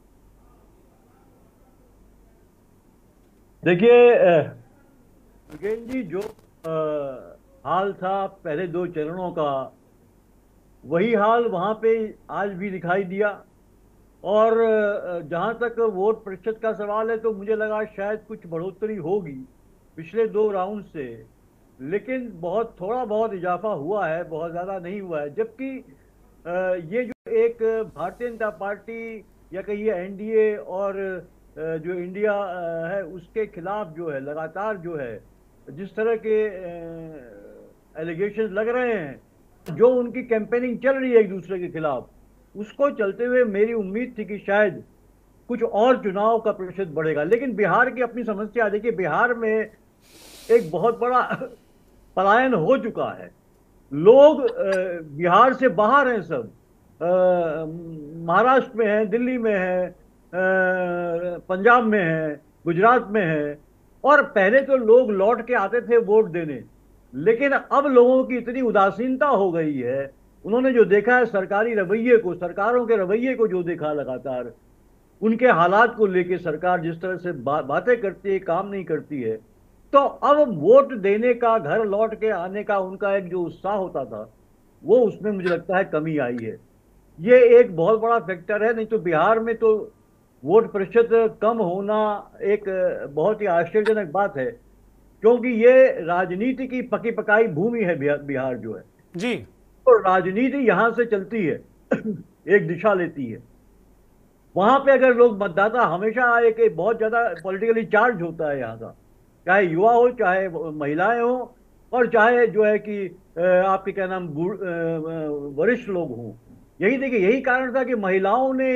देखिए जी, जो हाल था पहले 2 चरणों का, वही हाल वहां पे आज भी दिखाई दिया। और जहां तक वोट प्रतिशत का सवाल है तो मुझे लगा शायद कुछ बढ़ोतरी होगी पिछले 2 राउंड से, लेकिन थोड़ा बहुत इजाफा हुआ है, बहुत ज़्यादा नहीं हुआ है। जबकि ये जो एक भारतीय जनता पार्टी या कहिए एनडीए और जो इंडिया है उसके खिलाफ जो है लगातार जो है जिस तरह के एलिगेशंस लग रहे हैं, जो उनकी कैंपेनिंग चल रही है एक दूसरे के खिलाफ, उसको चलते हुए मेरी उम्मीद थी कि शायद कुछ और चुनाव का प्रतिशत बढ़ेगा। लेकिन बिहार की अपनी समस्या देखिए, बिहार में एक बहुत बड़ा पलायन हो चुका है। लोग बिहार से बाहर हैं, सब महाराष्ट्र में हैं, दिल्ली में हैं, पंजाब में हैं, गुजरात में हैं, और पहले तो लोग लौट के आते थे वोट देने, लेकिन अब लोगों की इतनी उदासीनता हो गई है, उन्होंने जो देखा है सरकारी रवैये को, सरकारों के रवैये को जो देखा लगातार, उनके हालात को लेके सरकार जिस तरह से बातें करती है, काम नहीं करती है, तो अब वोट देने का, घर लौट के आने का उनका एक जो उत्साह होता था, वो उसमें मुझे लगता है कमी आई है। ये एक बहुत बड़ा फैक्टर है। नहीं तो बिहार में तो वोट प्रतिशत कम होना एक बहुत ही आश्चर्यजनक बात है, क्योंकि ये राजनीति की पकी पकाई भूमि है बिहार जो है जी। तो राजनीति यहां से चलती है एक दिशा लेती है। वहां पे अगर लोग मतदाता हमेशा एक बहुत ज्यादा पॉलिटिकली चार्ज होता है यहाँ का, चाहे युवा हो, चाहे महिलाएं हो, और चाहे जो है कि आपके क्या नाम वरिष्ठ लोग हों। यही देखिए, यही कारण था कि महिलाओं ने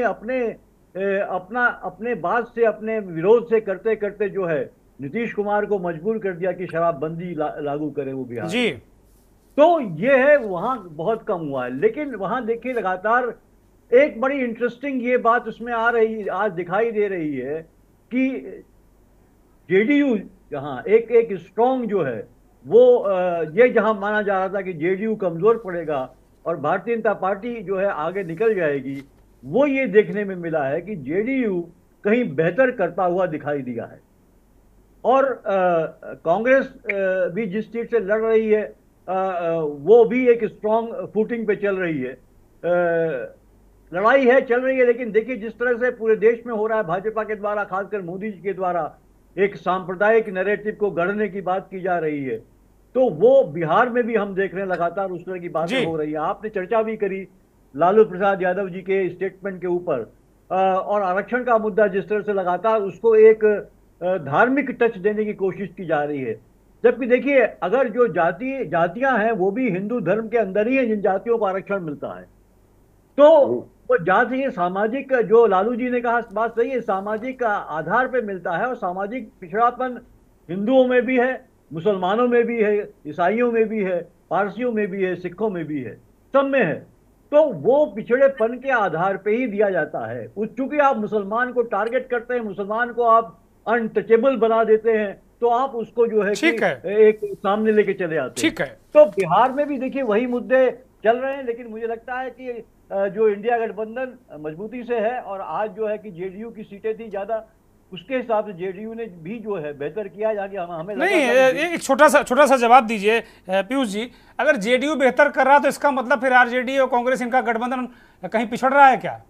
अपने बात से, अपने विरोध से करते करते जो है नीतीश कुमार को मजबूर कर दिया कि शराबबंदी लागू करे वो बिहार जी। तो ये है, वहां बहुत कम हुआ है। लेकिन वहां देखिए लगातार एक बड़ी इंटरेस्टिंग ये बात उसमें आज दिखाई दे रही है कि जेडीयू जहां एक स्ट्रांग जो है वो ये जहां माना जा रहा था कि जेडीयू कमजोर पड़ेगा और भारतीय जनता पार्टी जो है आगे निकल जाएगी, वो ये देखने में मिला है कि जेडीयू कहीं बेहतर करता हुआ दिखाई दिया है। और कांग्रेस भी जिस सीट से लड़ रही है वो भी एक स्ट्रांग फुटिंग पे चल रही है। लड़ाई है, चल रही है, लेकिन देखिए जिस तरह से पूरे देश में हो रहा है भाजपा के द्वारा, खासकर मोदी जी के द्वारा एक सांप्रदायिक नैरेटिव को गढ़ने की बात की जा रही है, तो वो बिहार में भी हम देख रहे हैं लगातार उस तरह की बातें हो रही है। आपने चर्चा भी करी लालू प्रसाद यादव जी के स्टेटमेंट के ऊपर, और आरक्षण का मुद्दा जिस तरह से लगातार उसको एक धार्मिक टच देने की कोशिश की जा रही है। जबकि देखिए अगर जो जातियां हैं वो भी हिंदू धर्म के अंदर ही है, जिन जातियों को आरक्षण मिलता है, तो वो जाति ये सामाजिक, जो लालू जी ने कहा बात सही है, सामाजिक आधार पे मिलता है। और सामाजिक पिछड़ापन हिंदुओं में भी है, मुसलमानों में भी है, ईसाइयों में भी है, पारसियों में भी है, सिखों में भी है, सब में है। तो वो पिछड़ेपन के आधार पे ही दिया जाता है। चूंकि आप मुसलमान को टारगेट करते हैं, मुसलमान को आप अनटचेबल बना देते हैं, तो आप उसको जो है कि एक सामने लेके चले आते हैं। ठीक है। तो बिहार में भी देखिए वही मुद्दे चल रहे हैं, लेकिन मुझे लगता है कि जो इंडिया गठबंधन मजबूती से है, और आज जो है कि जेडीयू की सीटें थी ज्यादा, उसके हिसाब से जेडीयू ने भी जो है बेहतर किया, जाके हमें नहीं। एक छोटा सा जवाब दीजिए पीयूष जी, अगर जेडीयू बेहतर कर रहा तो इसका मतलब फिर आरजेडी और कांग्रेस इनका गठबंधन कहीं पिछड़ रहा है क्या?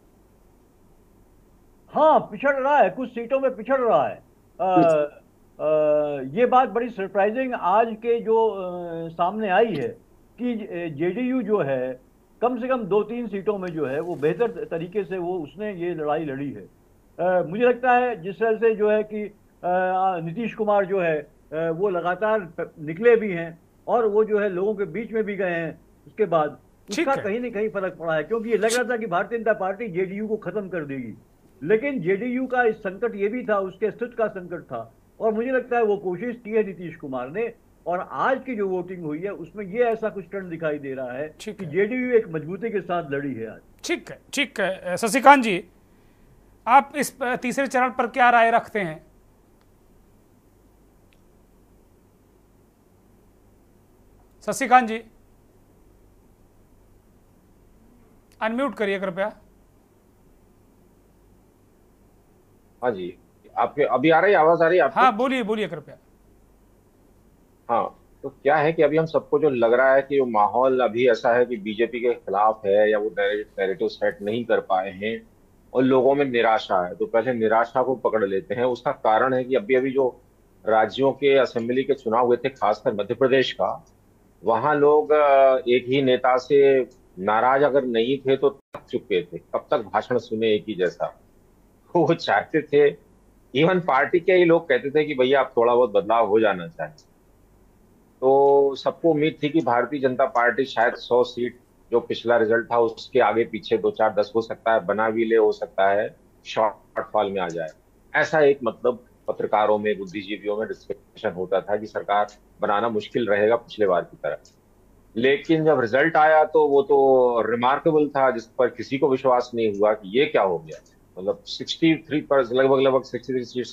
हाँ, पिछड़ रहा है, कुछ सीटों में पिछड़ रहा है। ये बात बड़ी सरप्राइजिंग आज के जो सामने आई है कि जेडीयू जो है कम से कम 2-3 सीटों में जो है वो बेहतर तरीके से उसने ये लड़ाई लड़ी है। मुझे लगता है जिस तरह से जो है कि नीतीश कुमार जो है वो लगातार निकले भी हैं और वो जो है लोगों के बीच में भी गए हैं, उसके बाद उसका कहीं न कहीं फर्क पड़ा है, क्योंकि ये लग रहा था कि भारतीय जनता पार्टी जेडीयू को खत्म कर देगी। लेकिन जेडीयू का इस संकट ये भी था, उसके अस्तित्व का संकट था, और मुझे लगता है वो कोशिश की है नीतीश कुमार ने, और आज की जो वोटिंग हुई है उसमें ये ऐसा कुछ ट्रेंड दिखाई दे रहा है कि जेडीयू एक मजबूती के साथ लड़ी है आज। ठीक है, ठीक है। शशिकांत जी, आप इस तीसरे चरण पर क्या राय रखते हैं? शशिकांत जी अनम्यूट करिए कृपया। हाँ जी, आपके अभी आ रही आवाज, आ रही है आपको? हाँ, बोलिए बोलिए कृपया। हाँ, तो क्या है कि अभी हम सबको जो लग रहा है कि वो माहौल अभी ऐसा है कि बीजेपी के खिलाफ है, या वो नैरेटिव सेट नहीं कर पाए हैं और लोगों में निराशा है। तो पहले निराशा को पकड़ लेते हैं। उसका कारण है कि अभी अभी जो राज्यों के असेंबली के चुनाव हुए थे, खासकर मध्य प्रदेश का, वहां लोग एक ही नेता से नाराज अगर नहीं थे तो थक चुके थे, कब तक भाषण सुने एक ही जैसा। वो चाहते थे, इवन पार्टी के ही लोग कहते थे कि भैया आप थोड़ा बहुत बदलाव हो जाना चाहिए। तो सबको उम्मीद थी कि भारतीय जनता पार्टी शायद 100 सीट जो पिछला रिजल्ट था उसके आगे पीछे 2-4-10 हो सकता है, बना भी ले, हो सकता है शॉर्टफॉल में आ जाए। ऐसा एक मतलब पत्रकारों में, बुद्धिजीवियों में डिस्कशन होता था कि सरकार बनाना मुश्किल रहेगा पिछले बार की तरह। लेकिन जब रिजल्ट आया तो वो तो रिमार्केबल था, जिस पर किसी को विश्वास नहीं हुआ कि ये क्या हो गया। मतलब 63 पर लगभग 63 सीट्स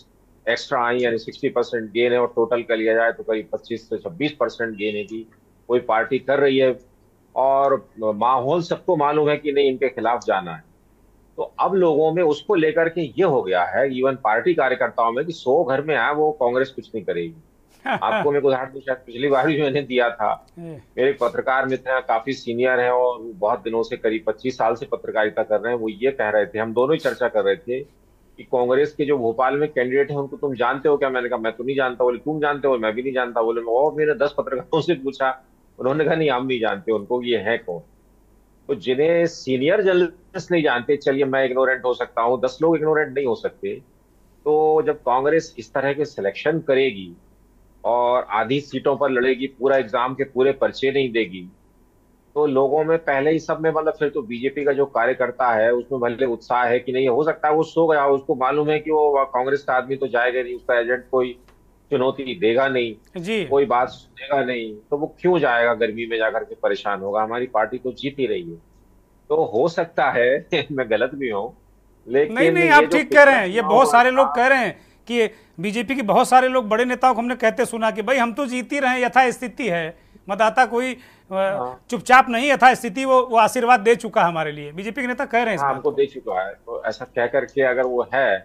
एक्स्ट्रा आई, यानी 60% गेन है, और टोटल का लिया जाए तो करीब 25 से 26% गेन है की कोई पार्टी कर रही है, और माहौल सबको मालूम है कि नहीं इनके खिलाफ जाना है। तो अब लोगों में उसको लेकर के ये हो गया है, इवन पार्टी कार्यकर्ताओं में, कि 100 घर में आए वो कांग्रेस कुछ नहीं करेगी। आपको मैं उदाहरण दूं, शायद पिछली बार भी मैंने दिया था, मेरे पत्रकार मित्र हैं, काफी सीनियर हैं और बहुत दिनों से, करीब 25 साल से पत्रकारिता कर रहे हैं, वो ये कह रहे थे, हम दोनों ही चर्चा कर रहे थे कि कांग्रेस के जो भोपाल में कैंडिडेट हैं उनको तुम जानते हो क्या? मैंने कहा मैं तो नहीं जानता। बोले तुम जानते हो? मैं भी नहीं जानता। बोले और मैंने 10 पत्रकारों से पूछा, उन्होंने कहा नहीं हम नहीं जानते उनको, ये है कौन। तो जिन्हें सीनियर जर्नलिस्ट नहीं जानते, चलिए मैं इग्नोरेंट हो सकता हूँ, 10 लोग इग्नोरेंट नहीं हो सकते। तो जब कांग्रेस इस तरह के सिलेक्शन करेगी और आधी सीटों पर लड़ेगी, पूरा एग्जाम के पूरे पर्चे नहीं देगी, तो लोगों में पहले ही सब में, मतलब फिर तो बीजेपी का जो कार्यकर्ता है उसमें भले उत्साह है कि नहीं, हो सकता है वो सो गया, उसको मालूम है कि वो कांग्रेस का आदमी तो जाएगा नहीं, उसका एजेंट कोई चुनौती देगा नहीं जी, कोई बात सुनेगा नहीं, तो वो क्यों जाएगा गर्मी में जाकर के परेशान होगा, हमारी पार्टी तो जीत ही रही है। तो हो सकता है मैं गलत भी हूँ, लेकिन नहीं आप ठीक कह रहे हैं। ये बहुत सारे लोग कह रहे हैं कि बीजेपी के बहुत सारे लोग, बड़े नेताओं को हमने कहते सुना कि भाई हम तो जीत ही रहे हैं, यथास्थिति है, मतदाता कोई चुपचाप नहीं, यथास्थिति वो आशीर्वाद दे चुका है हमारे लिए। बीजेपी के नेता कह रहे हैं हमको दे चुका है। तो ऐसा कह करके अगर वो है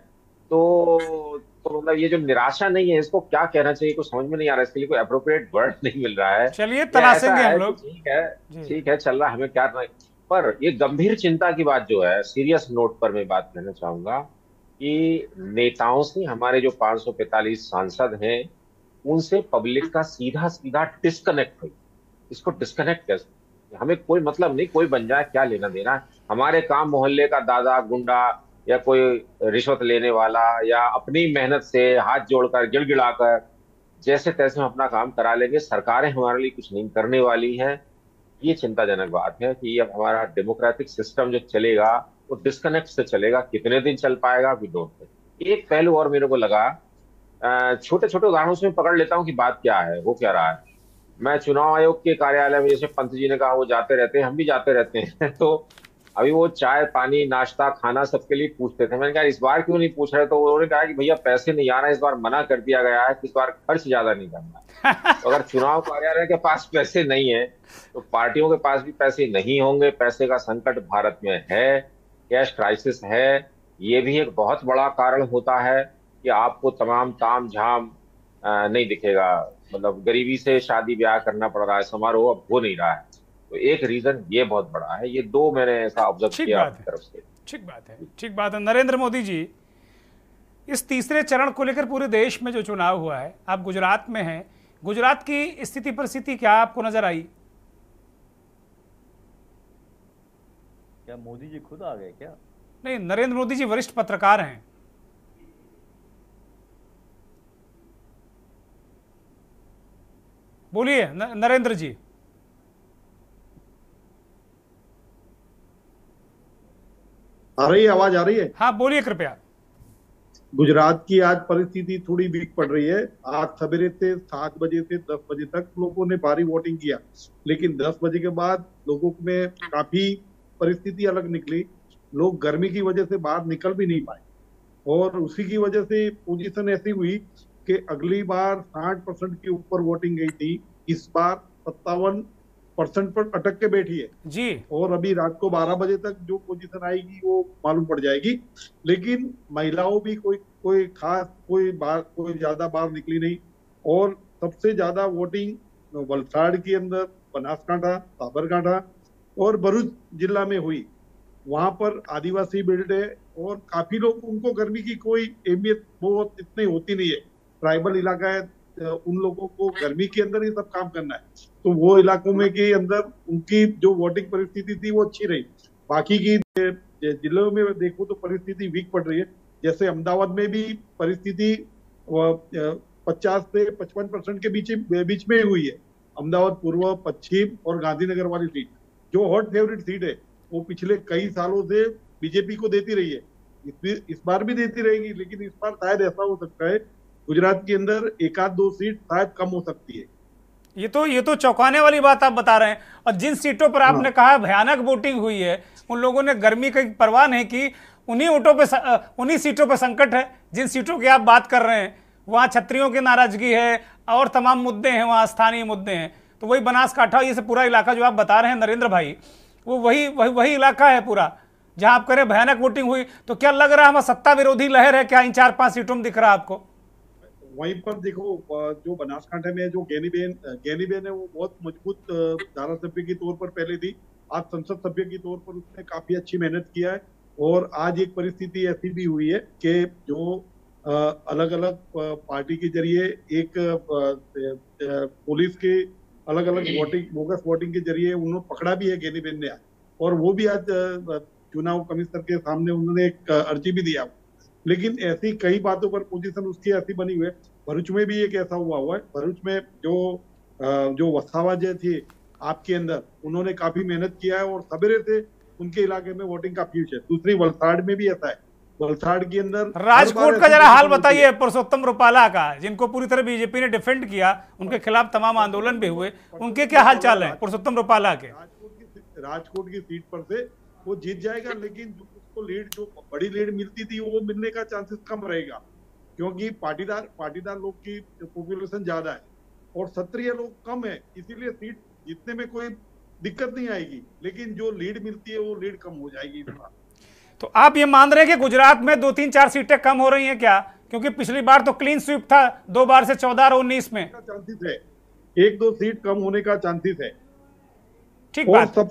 तो मतलब ये जो निराशा नहीं है, इसको क्या कहना चाहिए, कुछ समझ में नहीं आ रहा, इसके लिए कोई अप्रोप्रिएट वर्ड नहीं मिल रहा है। चलिए तलाशेंगे हम लोग। ठीक है चल रहा है, हमें क्या नहीं। पर ये गंभीर चिंता की बात जो है, सीरियस नोट पर मैं बात कहना चाहूंगा कि नेताओं से, हमारे जो 545 सांसद हैं उनसे पब्लिक का सीधा सीधा डिस्कनेक्ट हुई। इसको डिस्कनेक्ट कैसे? हमें कोई मतलब नहीं, कोई बन जाए क्या लेना देना। हमारे काम मोहल्ले का दादा गुंडा या कोई रिश्वत लेने वाला या अपनी मेहनत से हाथ जोड़कर गिड़गिड़ाकर जैसे तैसे हम अपना काम करा लेंगे, सरकारें हमारे लिए कुछ नहीं करने वाली हैं। ये चिंताजनक बात है कि अब हमारा डेमोक्रेटिक सिस्टम जो चलेगा वो डिस्कनेक्ट से चलेगा। कितने दिन चल पाएगा वी डोंट नो। एक पहलू और मेरे को लगा, छोटे छोटे उदाहरणों से मैं पकड़ लेता हूँ कि बात क्या है, वो क्या रहा है। मैं चुनाव आयोग के कार्यालय में, जैसे पंत जी ने कहा वो जाते रहते हैं, हम भी जाते रहते हैं, तो अभी वो चाय पानी नाश्ता खाना सबके लिए पूछते थे। मैंने कहा इस बार क्यों नहीं पूछ रहे, तो उन्होंने कहा कि भैया पैसे नहीं आ रहे, इस बार मना कर दिया गया है कि इस बार खर्च ज्यादा नहीं करना। तो अगर चुनाव कार्यालय के पास पैसे नहीं है तो पार्टियों के पास भी पैसे नहीं होंगे। पैसे का संकट भारत में है, कैश क्राइसिस है, ये भी एक बहुत बड़ा कारण होता है कि आपको तमाम ताम झाम नहीं दिखेगा। मतलब गरीबी से शादी ब्याह करना पड़ रहा है, समारोह अब हो नहीं रहा है। तो एक रीजन ये बहुत बड़ा है। ये दो मैंने ऐसा ऑब्जर्व किया अपनी तरफ से। ठीक बात है। नरेंद्र मोदी जी, इस तीसरे चरण को लेकर पूरे देश में जो चुनाव हुआ है, आप गुजरात में हैं, गुजरात की स्थिति परिस्थिति क्या आपको नजर आई? क्या मोदी जी खुद आ गए क्या? नहीं, नरेंद्र मोदी जी वरिष्ठ पत्रकार हैं। बोलिए नरेंद्र जी। आ रही है आवाज? आ रही है? हाँ बोलिए कृपया। गुजरात की आज परिस्थिति थोड़ी वीक पड़ रही है। आज सवेरे से 7 बजे से 10 बजे तक लोगों ने भारी वोटिंग किया, लेकिन 10 बजे के बाद लोगों में काफी परिस्थिति अलग निकली। लोग गर्मी की वजह से बाहर निकल भी नहीं पाए और उसी की वजह से पोजीशन ऐसी हुई कि अगली बार 60% के ऊपर वोटिंग गई थी, इस बार 57% पर अटक के बैठी है जी। और अभी रात को 12 बजे तक जो पोजीशन आएगी वो मालूम पड़ जाएगी। लेकिन महिलाओं भी कोई खास कोई ज्यादा बाहर निकली नहीं और सबसे ज्यादा वोटिंग वलसाड़ के अंदर, बनासकांठा, साबरकांठा और भरूच जिला में हुई। वहां पर आदिवासी बेल्ट है और काफी लोग, उनको गर्मी की कोई अहमियत बहुत इतनी होती नहीं है। ट्राइबल इलाका है, उन लोगों को गर्मी के अंदर ही सब काम करना है, तो वो इलाकों में के अंदर उनकी जो वोटिंग परिस्थिति थी वो अच्छी रही। बाकी की जिलों में देखो तो परिस्थिति वीक पड़ रही है। जैसे अहमदाबाद में भी परिस्थिति 50 से 55% के बीच में हुई है। अहमदाबाद पूर्व, पश्चिम और गांधीनगर वाली सीट जो हॉट फेवरेट सीट है वो पिछले कई सालों से बीजेपी को देती रही है, इस बार भी देती रहेगी। लेकिन इस बार शायद ऐसा हो सकता है गुजरात के अंदर 1-2 सीट शायद कम हो सकती है। ये तो चौंकाने वाली बात आप बता रहे हैं। और जिन सीटों पर आपने कहा भयानक वोटिंग हुई है, उन लोगों ने गर्मी की परवाह नहीं की, उन्हीं सीटों पर संकट है। जिन सीटों की आप बात कर रहे हैं वहां छत्रियों की नाराजगी है और तमाम मुद्दे हैं, वहां स्थानीय मुद्दे हैं। तो वही बनासकांठा, ये से पूरा इलाका जो आप बता रहे हैं नरेंद्र भाई, वो वही इलाका है पूरा जहां आप कह रहे भयानक वोटिंग हुई। तो क्या लग रहा है हमारा सत्ता विरोधी लहर है क्या इन 4-5 सीटों में दिख रहा है आपको? वहीं पर देखो, जो बनासकांठा में जो ज्ञानीबेन है वो बहुत मजबूत धारा सभ्य के तौर पर पहले थी, आज संसद सभ्य के तौर पर उसने काफी अच्छी मेहनत किया है। और आज एक परिस्थिति ऐसी भी हुई है कि जो अलग अलग पार्टी के जरिए एक पुलिस के अलग अलग बोगस वोटिंग के जरिए उन्होंने पकड़ा भी है ज्ञानीबेन ने, और वो भी आज चुनाव कमिश्नर के सामने उन्होंने एक अर्जी भी दिया। लेकिन ऐसी कई बातों पर पोजीशन उसकी ऐसी बनी हुई है। भरूच में भी एक ऐसा हुआ है। भरूच में जो वसावा जो थे आपके अंदर, उन्होंने काफी मेहनत किया है और सवेरे से उनके इलाके में वोटिंग का फ्यूज है। दूसरी वलसाड़ में भी ऐसा है। वलसाड़ के अंदर राजकोट का जरा हाल बताइए पुरुषोत्तम रुपाला का, जिनको पूरी तरह बीजेपी ने डिफेंड किया, उनके खिलाफ तमाम आंदोलन भी हुए, उनके क्या हाल चाल है पुरुषोत्तम रुपाला के? राजकोट की सीट पर से वो जीत जाएगा, लेकिन उसको लीड, जो बड़ी लीड मिलती थी, वो मिलने का चांसेस कम रहेगा, क्योंकि पाटीदार लोग की पॉपुलेशन ज्यादा है और क्षत्रिय लोग कम है, इसीलिए सीट जीतने में कोई दिक्कत नहीं आएगी, लेकिन जो लीड मिलती है वो लीड कम हो जाएगी। तो आप ये मान रहे हैं कि गुजरात में 2-3-4 सीटें कम हो रही हैं क्या? क्योंकि पिछली बार तो क्लीन स्वीप था 2 बार से 14 और 19 में। चांसेस है 1-2 सीट कम होने का चांसेस है। ठीक और बात।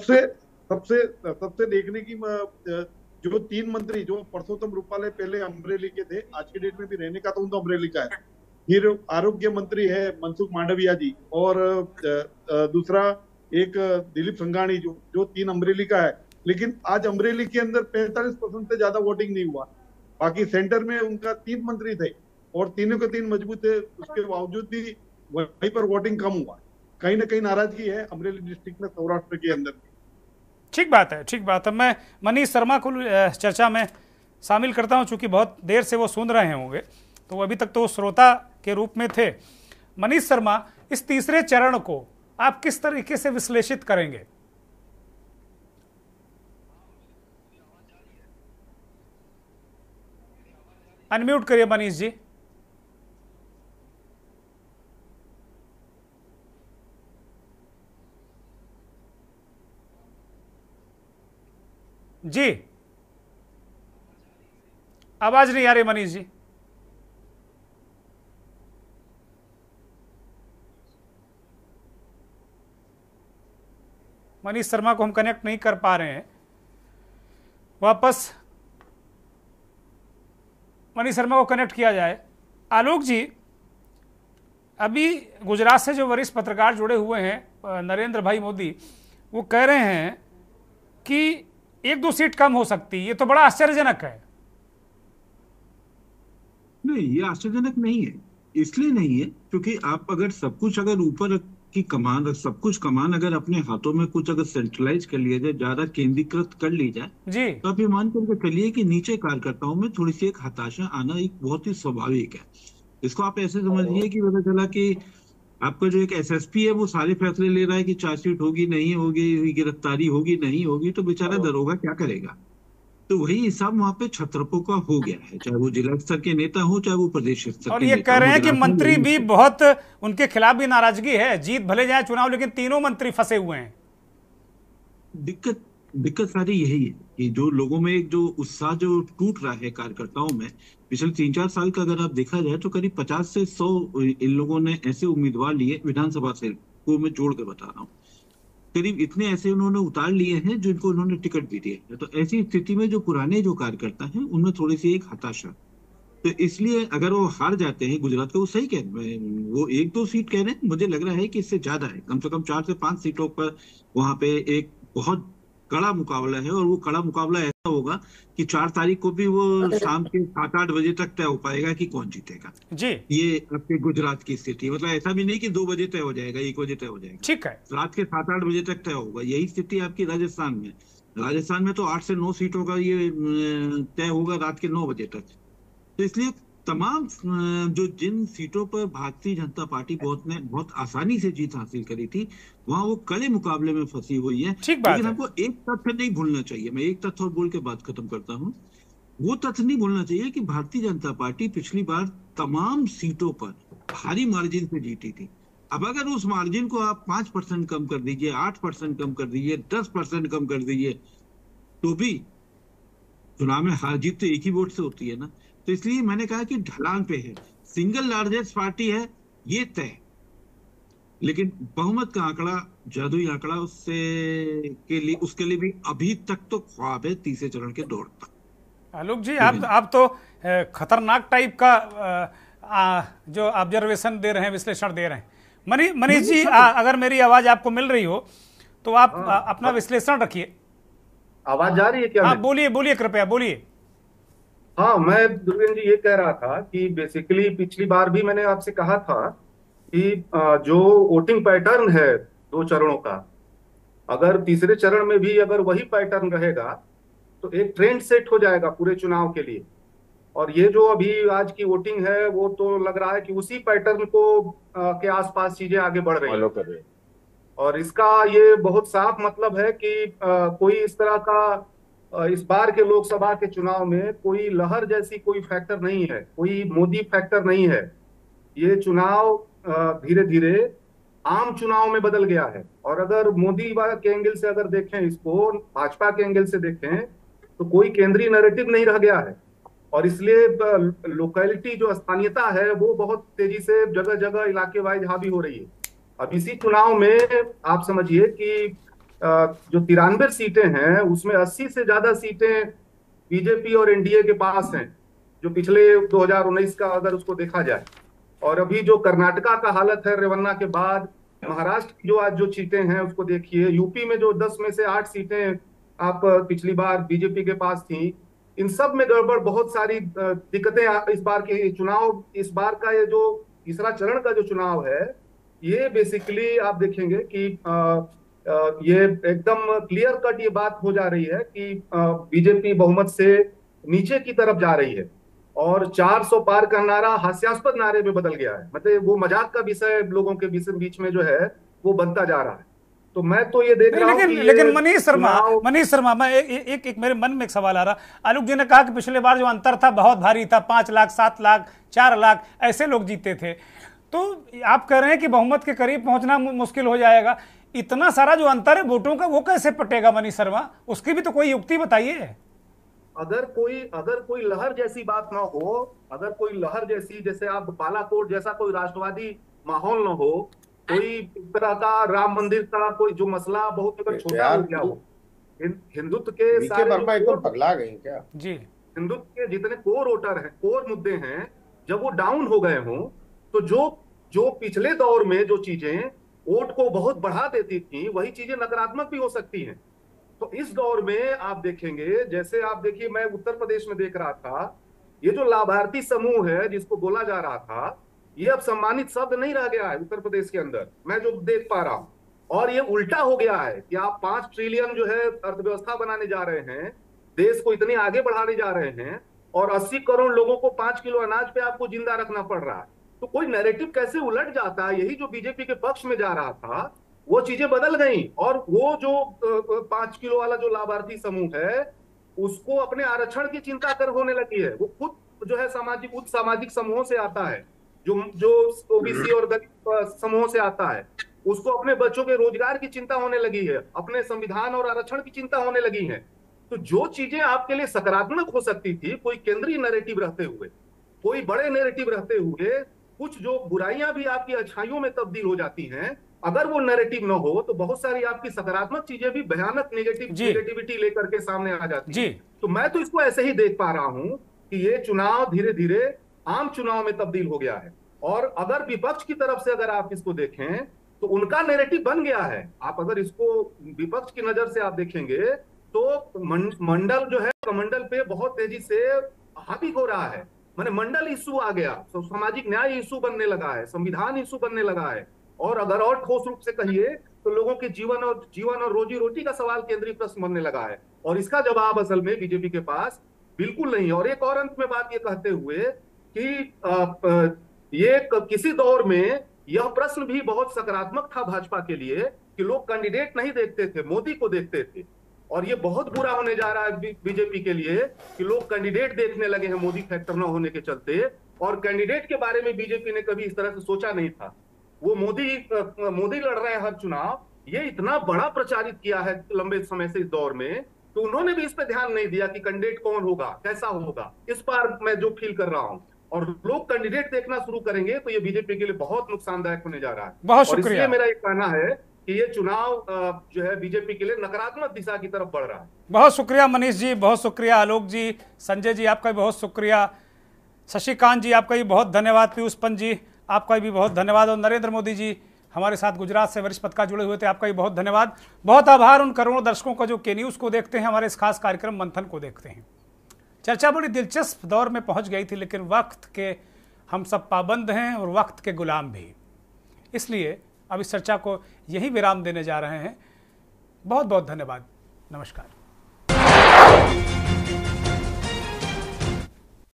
सबसे देखने की जो 3 मंत्री, जो पुरुषोत्तम रुपाला पहले अमरेली के थे, आज के डेट में भी रहने का तो उनका अमरेली का है। फिर आरोग्य मंत्री है मनसुख मांडविया जी, और दूसरा एक दिलीप संघानी जो 3 अमरेली का है। लेकिन आज अमरेली के अंदर 45% से ज्यादा वोटिंग नहीं हुआ। बाकी सेंटर में उनका 3 मंत्री थे और तीनों के 3 मजबूत थे, उसके बावजूद भी वहीं पर वोटिंग कम हुआ। कहीं ना कहीं नाराजगी है अमरेली डिस्ट्रिक्ट में, सौराष्ट्र के अंदर। ठीक बात है, ठीक बात है। मैं मनीष शर्मा को चर्चा में शामिल करता हूं, चूंकि बहुत देर से वो सुन रहे होंगे, तो वो अभी तक तो श्रोता के रूप में थे। मनीष शर्मा, इस तीसरे चरण को आप किस तरीके से विश्लेषित करेंगे? अनम्यूट करिए मनीष जी। जी आवाज नहीं आ रही मनीष जी। मनीष शर्मा को हम कनेक्ट नहीं कर पा रहे हैं। वापस मनीष शर्मा को कनेक्ट किया जाए। आलोक जी, अभी गुजरात से जो वरिष्ठ पत्रकार जुड़े हुए हैं नरेंद्र भाई मोदी, वो कह रहे हैं कि 1-2 सीट कम हो सकती है। ये तो बड़ा आश्चर्यजनक है। नहीं, ये आश्चर्यजनक नहीं है। इसलिए नहीं है क्योंकि आप अगर सब कुछ, अगर ऊपर की कमान, सब कुछ कमान अगर अपने हाथों में कुछ अगर सेंट्रलाइज कर लिया जाए, ज्यादा केंद्रीकृत कर ली जाए जी, तो आप ये मान करके चलिए कि नीचे कार्यकर्ताओं में थोड़ी सी एक हताशा आना एक बहुत ही स्वाभाविक है। इसको आप ऐसे समझिए कि पता चला कि आपका जो एक एसएसपी है वो सारे फैसले ले रहा है कि चार्जशीट होगी नहीं होगी, गिरफ्तारी होगी नहीं होगी, तो बेचारा दरोगा क्या करेगा। तो वही हिसाब वहां पे छत्रपों का हो गया है, चाहे वो जिला स्तर के नेता हो चाहे वो प्रदेश स्तर और के ये नेता कह रहे हैं हो। कि मंत्री भी बहुत, उनके खिलाफ भी नाराजगी है। जीत भले जाए चुनाव, लेकिन तीनों मंत्री फंसे हुए हैं। दिक्कत सारी यही है कि जो लोगों में एक जो उत्साह जो टूट रहा है कार्यकर्ताओं में, पिछले 3-4 साल का अगर आप देखा जाए तो करीब 50 से 100 इन लोगों ने ऐसे उम्मीदवार लिए, विधानसभा से को मैं जोड़ के बता रहा हूँ, करीब इतने ऐसे उन्होंने उतार लिए हैं जिनको उन्होंने टिकट भी दिए है। तो ऐसी स्थिति में जो पुराने जो कार्यकर्ता हैं उनमें थोड़ी सी एक हताशा, तो इसलिए अगर वो हार जाते हैं गुजरात का, वो सही कह रहे हैं, वो 1-2 सीट कह रहे हैं, मुझे लग रहा है कि इससे ज्यादा है, कम से कम 4 से 5 सीटों पर वहां पे एक बहुत कड़ा मुकाबला है। और वो कड़ा मुकाबला ऐसा होगा कि 4 तारीख को भी वो शाम के 7-8 बजे तक तय हो पाएगा कि कौन जीतेगा जी। ये आपके गुजरात की स्थिति, मतलब ऐसा भी नहीं कि 2 बजे तय हो जाएगा, 1 बजे तय हो जाएगा, ठीक है, रात के 7-8 बजे तक तय होगा। यही स्थिति आपकी राजस्थान में। राजस्थान में तो 8 से 9 सीटों का ये तय होगा रात के 9 बजे तक। तो इसलिए तमाम जो जिन सीटों पर भारतीय जनता पार्टी बहुत आसानी से जीत हासिल करी थी, वहां वो कड़े मुकाबले में फंसी हुई है। ठीक बात लेकिन है। हमको एक तथ्य नहीं भूलना चाहिए। मैं एक तथ्य और बोल के बात खत्म करता हूँ वो तथ्य नहीं भूलना चाहिए कि भारतीय जनता पार्टी पिछली बार तमाम सीटों पर भारी मार्जिन से जीती थी। अब अगर उस मार्जिन को आप 5% कम कर दीजिए, 8% कम कर दीजिए, 10% कम कर दीजिए, तो भी चुनाव में हार जीत तो एक ही वोट से होती है ना। तो इसलिए मैंने कहा कि ढलान पे है, सिंगल लार्जेस्ट पार्टी है ये तय, लेकिन बहुमत का आंकड़ा, जादुई आंकड़ा, उसके लिए भी अभी तक तो ख्वाब है तीसरे चरण के दौर तक। आलोक जी, आप तो खतरनाक टाइप का जो ऑब्जर्वेशन दे रहे हैं, विश्लेषण दे रहे हैं। मनीष जी, अगर मेरी आवाज आपको मिल रही हो तो आप अपना विश्लेषण रखिए। आवाज जा रही है क्या? हाँ, बोलिए कृपया बोलिए। हाँ, मैं दुर्गेन जी ये कह रहा था कि बेसिकली पिछली बार भी मैंने आपसे कहा था कि जो वोटिंग पैटर्न है 2 चरणों का, अगर तीसरे चरण में भी अगर वही पैटर्न रहेगा तो एक ट्रेंड सेट हो जाएगा पूरे चुनाव के लिए। और ये जो अभी आज की वोटिंग है वो तो लग रहा है कि उसी पैटर्न को के आसपास चीजें आगे बढ़ रही हैं। और इसका ये बहुत साफ मतलब है कि कोई इस तरह का इस बार के लोकसभा के चुनाव में कोई लहर जैसी कोई फैक्टर नहीं है, कोई मोदी फैक्टर नहीं है। ये चुनाव धीरे धीरे आम चुनाव में बदल गया है। और अगर मोदी के एंगल से अगर देखें इसको, भाजपा के एंगल से देखें, तो कोई केंद्रीय नैरेटिव नहीं रह गया है। और इसलिए लोकैलिटी जो स्थानीयता है वो बहुत तेजी से जगह जगह इलाके वाइज हावी हो रही है। अब इसी चुनाव में आप समझिए कि जो 93 सीटें हैं उसमें 80 से ज्यादा सीटें बीजेपी और एनडीए के पास हैं, जो पिछले 2019 का अगर उसको देखा जाए। और अभी जो कर्नाटका का हालत है रेवन्ना के बाद, महाराष्ट्र की जो आज जो सीटें हैं उसको देखिए, यूपी में जो 10 में से 8 सीटें आप पिछली बार बीजेपी के पास थी, इन सब में गड़बड़, बहुत सारी दिक्कतें इस बार के चुनाव, इस बार का ये जो तीसरा चरण का जो चुनाव है, ये बेसिकली आप देखेंगे कि ये एकदम क्लियर कट ये बात हो जा रही है कि बीजेपी बहुमत से नीचे की तरफ जा रही है। और 400 पार का नारा हास्यास्पद नारे में बदल गया है, मतलब वो मजाक का विषय लोगों के बीच में जो है वो बनता जा रहा है। तो मैं तो ये देख रहा हूं कि लेकिन मनीष शर्मा, मैं एक मेरे मन में एक सवाल आ रहा। आलोक जी ने कहा कि पिछले बार जो अंतर था बहुत भारी था, 5 लाख, 7 लाख, 4 लाख ऐसे लोग जीते थे। तो आप कह रहे हैं कि बहुमत के करीब पहुंचना मुश्किल हो जाएगा। इतना सारा जो अंतर है वोटों का, वो कैसे पटेगा मनीष शर्मा? उसकी भी तो कोई युक्ति बताइए। अगर कोई लहर जैसी बात ना हो, अगर कोई लहर जैसी, जैसे आप बालाकोट जैसा कोई राष्ट्रवादी माहौल ना हो, कोई इस तरह का राम मंदिर का कोई जो मसला बहुत अगर छोटा हो गया हो, हिंदुत्व के सारे पगला गए क्या जी, हिंदुत्व के जितने कोर वोटर हैं, कोर मुद्दे हैं, जब वो डाउन हो गए हों, तो जो पिछले दौर में जो चीजें वोट को बहुत बढ़ा देती थी, वही चीजें नकारात्मक भी हो सकती हैं। तो इस दौर में आप देखेंगे, जैसे आप देखिए, मैं उत्तर प्रदेश में देख रहा था, ये जो लाभार्थी समूह है जिसको बोला जा रहा था, ये अब सम्मानित शब्द नहीं रह गया है उत्तर प्रदेश के अंदर, मैं जो देख पा रहा हूं। और ये उल्टा हो गया है कि आप 5 ट्रिलियन जो है अर्थव्यवस्था बनाने जा रहे हैं, देश को इतने आगे बढ़ाने जा रहे हैं, और 80 करोड़ लोगों को 5 किलो अनाज पे आपको जिंदा रखना पड़ रहा है। तो कोई नैरेटिव कैसे उलट जाता है? यही जो बीजेपी के पक्ष में जा रहा था वो चीजें बदल गई। और वो जो 5 किलो वाला जो लाभार्थी समूह है उसको अपने आरक्षण की चिंता कर होने लगी है। वो खुद जो है उच्च सामाजिक समूहों से आता है, जो ओबीसी और दलित समूहों से आता है, उसको अपने बच्चों के रोजगार की चिंता होने लगी है, अपने संविधान और आरक्षण की चिंता होने लगी है। तो जो चीजें आपके लिए सकारात्मक हो सकती थी, कोई केंद्रीय नैरेटिव रहते हुए, कोई बड़े नैरेटिव रहते हुए, कुछ जो बुराइयां भी आपकी अच्छाइयों में तब्दील हो जाती हैं, अगर वो नैरेटिव न हो तो बहुत सारी आपकी सकारात्मक चीजें भी भयानक नेगेटिविटी लेकर के सामने आ जाती है। तो मैं तो इसको ऐसे ही देख पा रहा हूं कि ये चुनाव धीरे धीरे आम चुनाव में तब्दील हो गया है। और अगर विपक्ष की तरफ से अगर आप इसको देखें तो उनका नैरेटिव बन गया है। आप अगर इसको विपक्ष की नजर से आप देखेंगे तो मंडल जो है, कमंडल पे बहुत तेजी से हावी हो रहा है, माने मंडल इशू आ गया, तो सामाजिक न्याय इशू बनने लगा है, संविधान इशू बनने लगा है। और अगर और ठोस रूप से कहिए तो लोगों के जीवन और रोजी रोटी का सवाल केंद्रीय प्रश्न बनने लगा है। और इसका जवाब असल में बीजेपी के पास बिल्कुल नहीं। और एक और अंत में बात ये कहते हुए कि ये किसी दौर में यह प्रश्न भी बहुत सकारात्मक था भाजपा के लिए कि लोग कैंडिडेट नहीं देखते थे, मोदी को देखते थे। और ये बहुत बुरा होने जा रहा है बीजेपी के लिए कि लोग कैंडिडेट देखने लगे हैं मोदी फैक्टर न होने के चलते, और कैंडिडेट के बारे में बीजेपी ने कभी इस तरह से सोचा नहीं था। वो मोदी लड़ रहे हैं हर चुनाव, ये इतना बड़ा प्रचारित किया है लंबे समय से इस दौर में, तो उन्होंने भी इस पे ध्यान नहीं दिया कि कैंडिडेट कौन होगा, कैसा होगा। इस बार मैं जो फील कर रहा हूं, और लोग कैंडिडेट देखना शुरू करेंगे तो ये बीजेपी के लिए बहुत नुकसानदायक होने जा रहा है। बहुत और शुक्रिया। इसलिए मेरा ये कहना है कि ये चुनाव जो है बीजेपी के लिए नकारात्मक दिशा की तरफ बढ़ रहा है। बहुत शुक्रिया मनीष जी, बहुत शुक्रिया आलोक जी, संजय जी आपका भी बहुत शुक्रिया, शशिकांत जी आपका भी बहुत धन्यवाद, पीयूष पंत जी आपका भी बहुत धन्यवाद, और नरेंद्र मोदी जी हमारे साथ गुजरात से वरिष्ठ पत्रकार जुड़े हुए थे, आपका भी बहुत धन्यवाद। बहुत आभार उन करोड़ों दर्शकों का जो के न्यूज़ को देखते हैं, हमारे इस खास कार्यक्रम मंथन को देखते हैं। चर्चा बड़ी दिलचस्प दौर में पहुंच गई थी, लेकिन वक्त के हम सब पाबंद हैं और वक्त के गुलाम भी, इसलिए अब इस चर्चा को यही विराम देने जा रहे हैं। बहुत बहुत धन्यवाद, नमस्कार।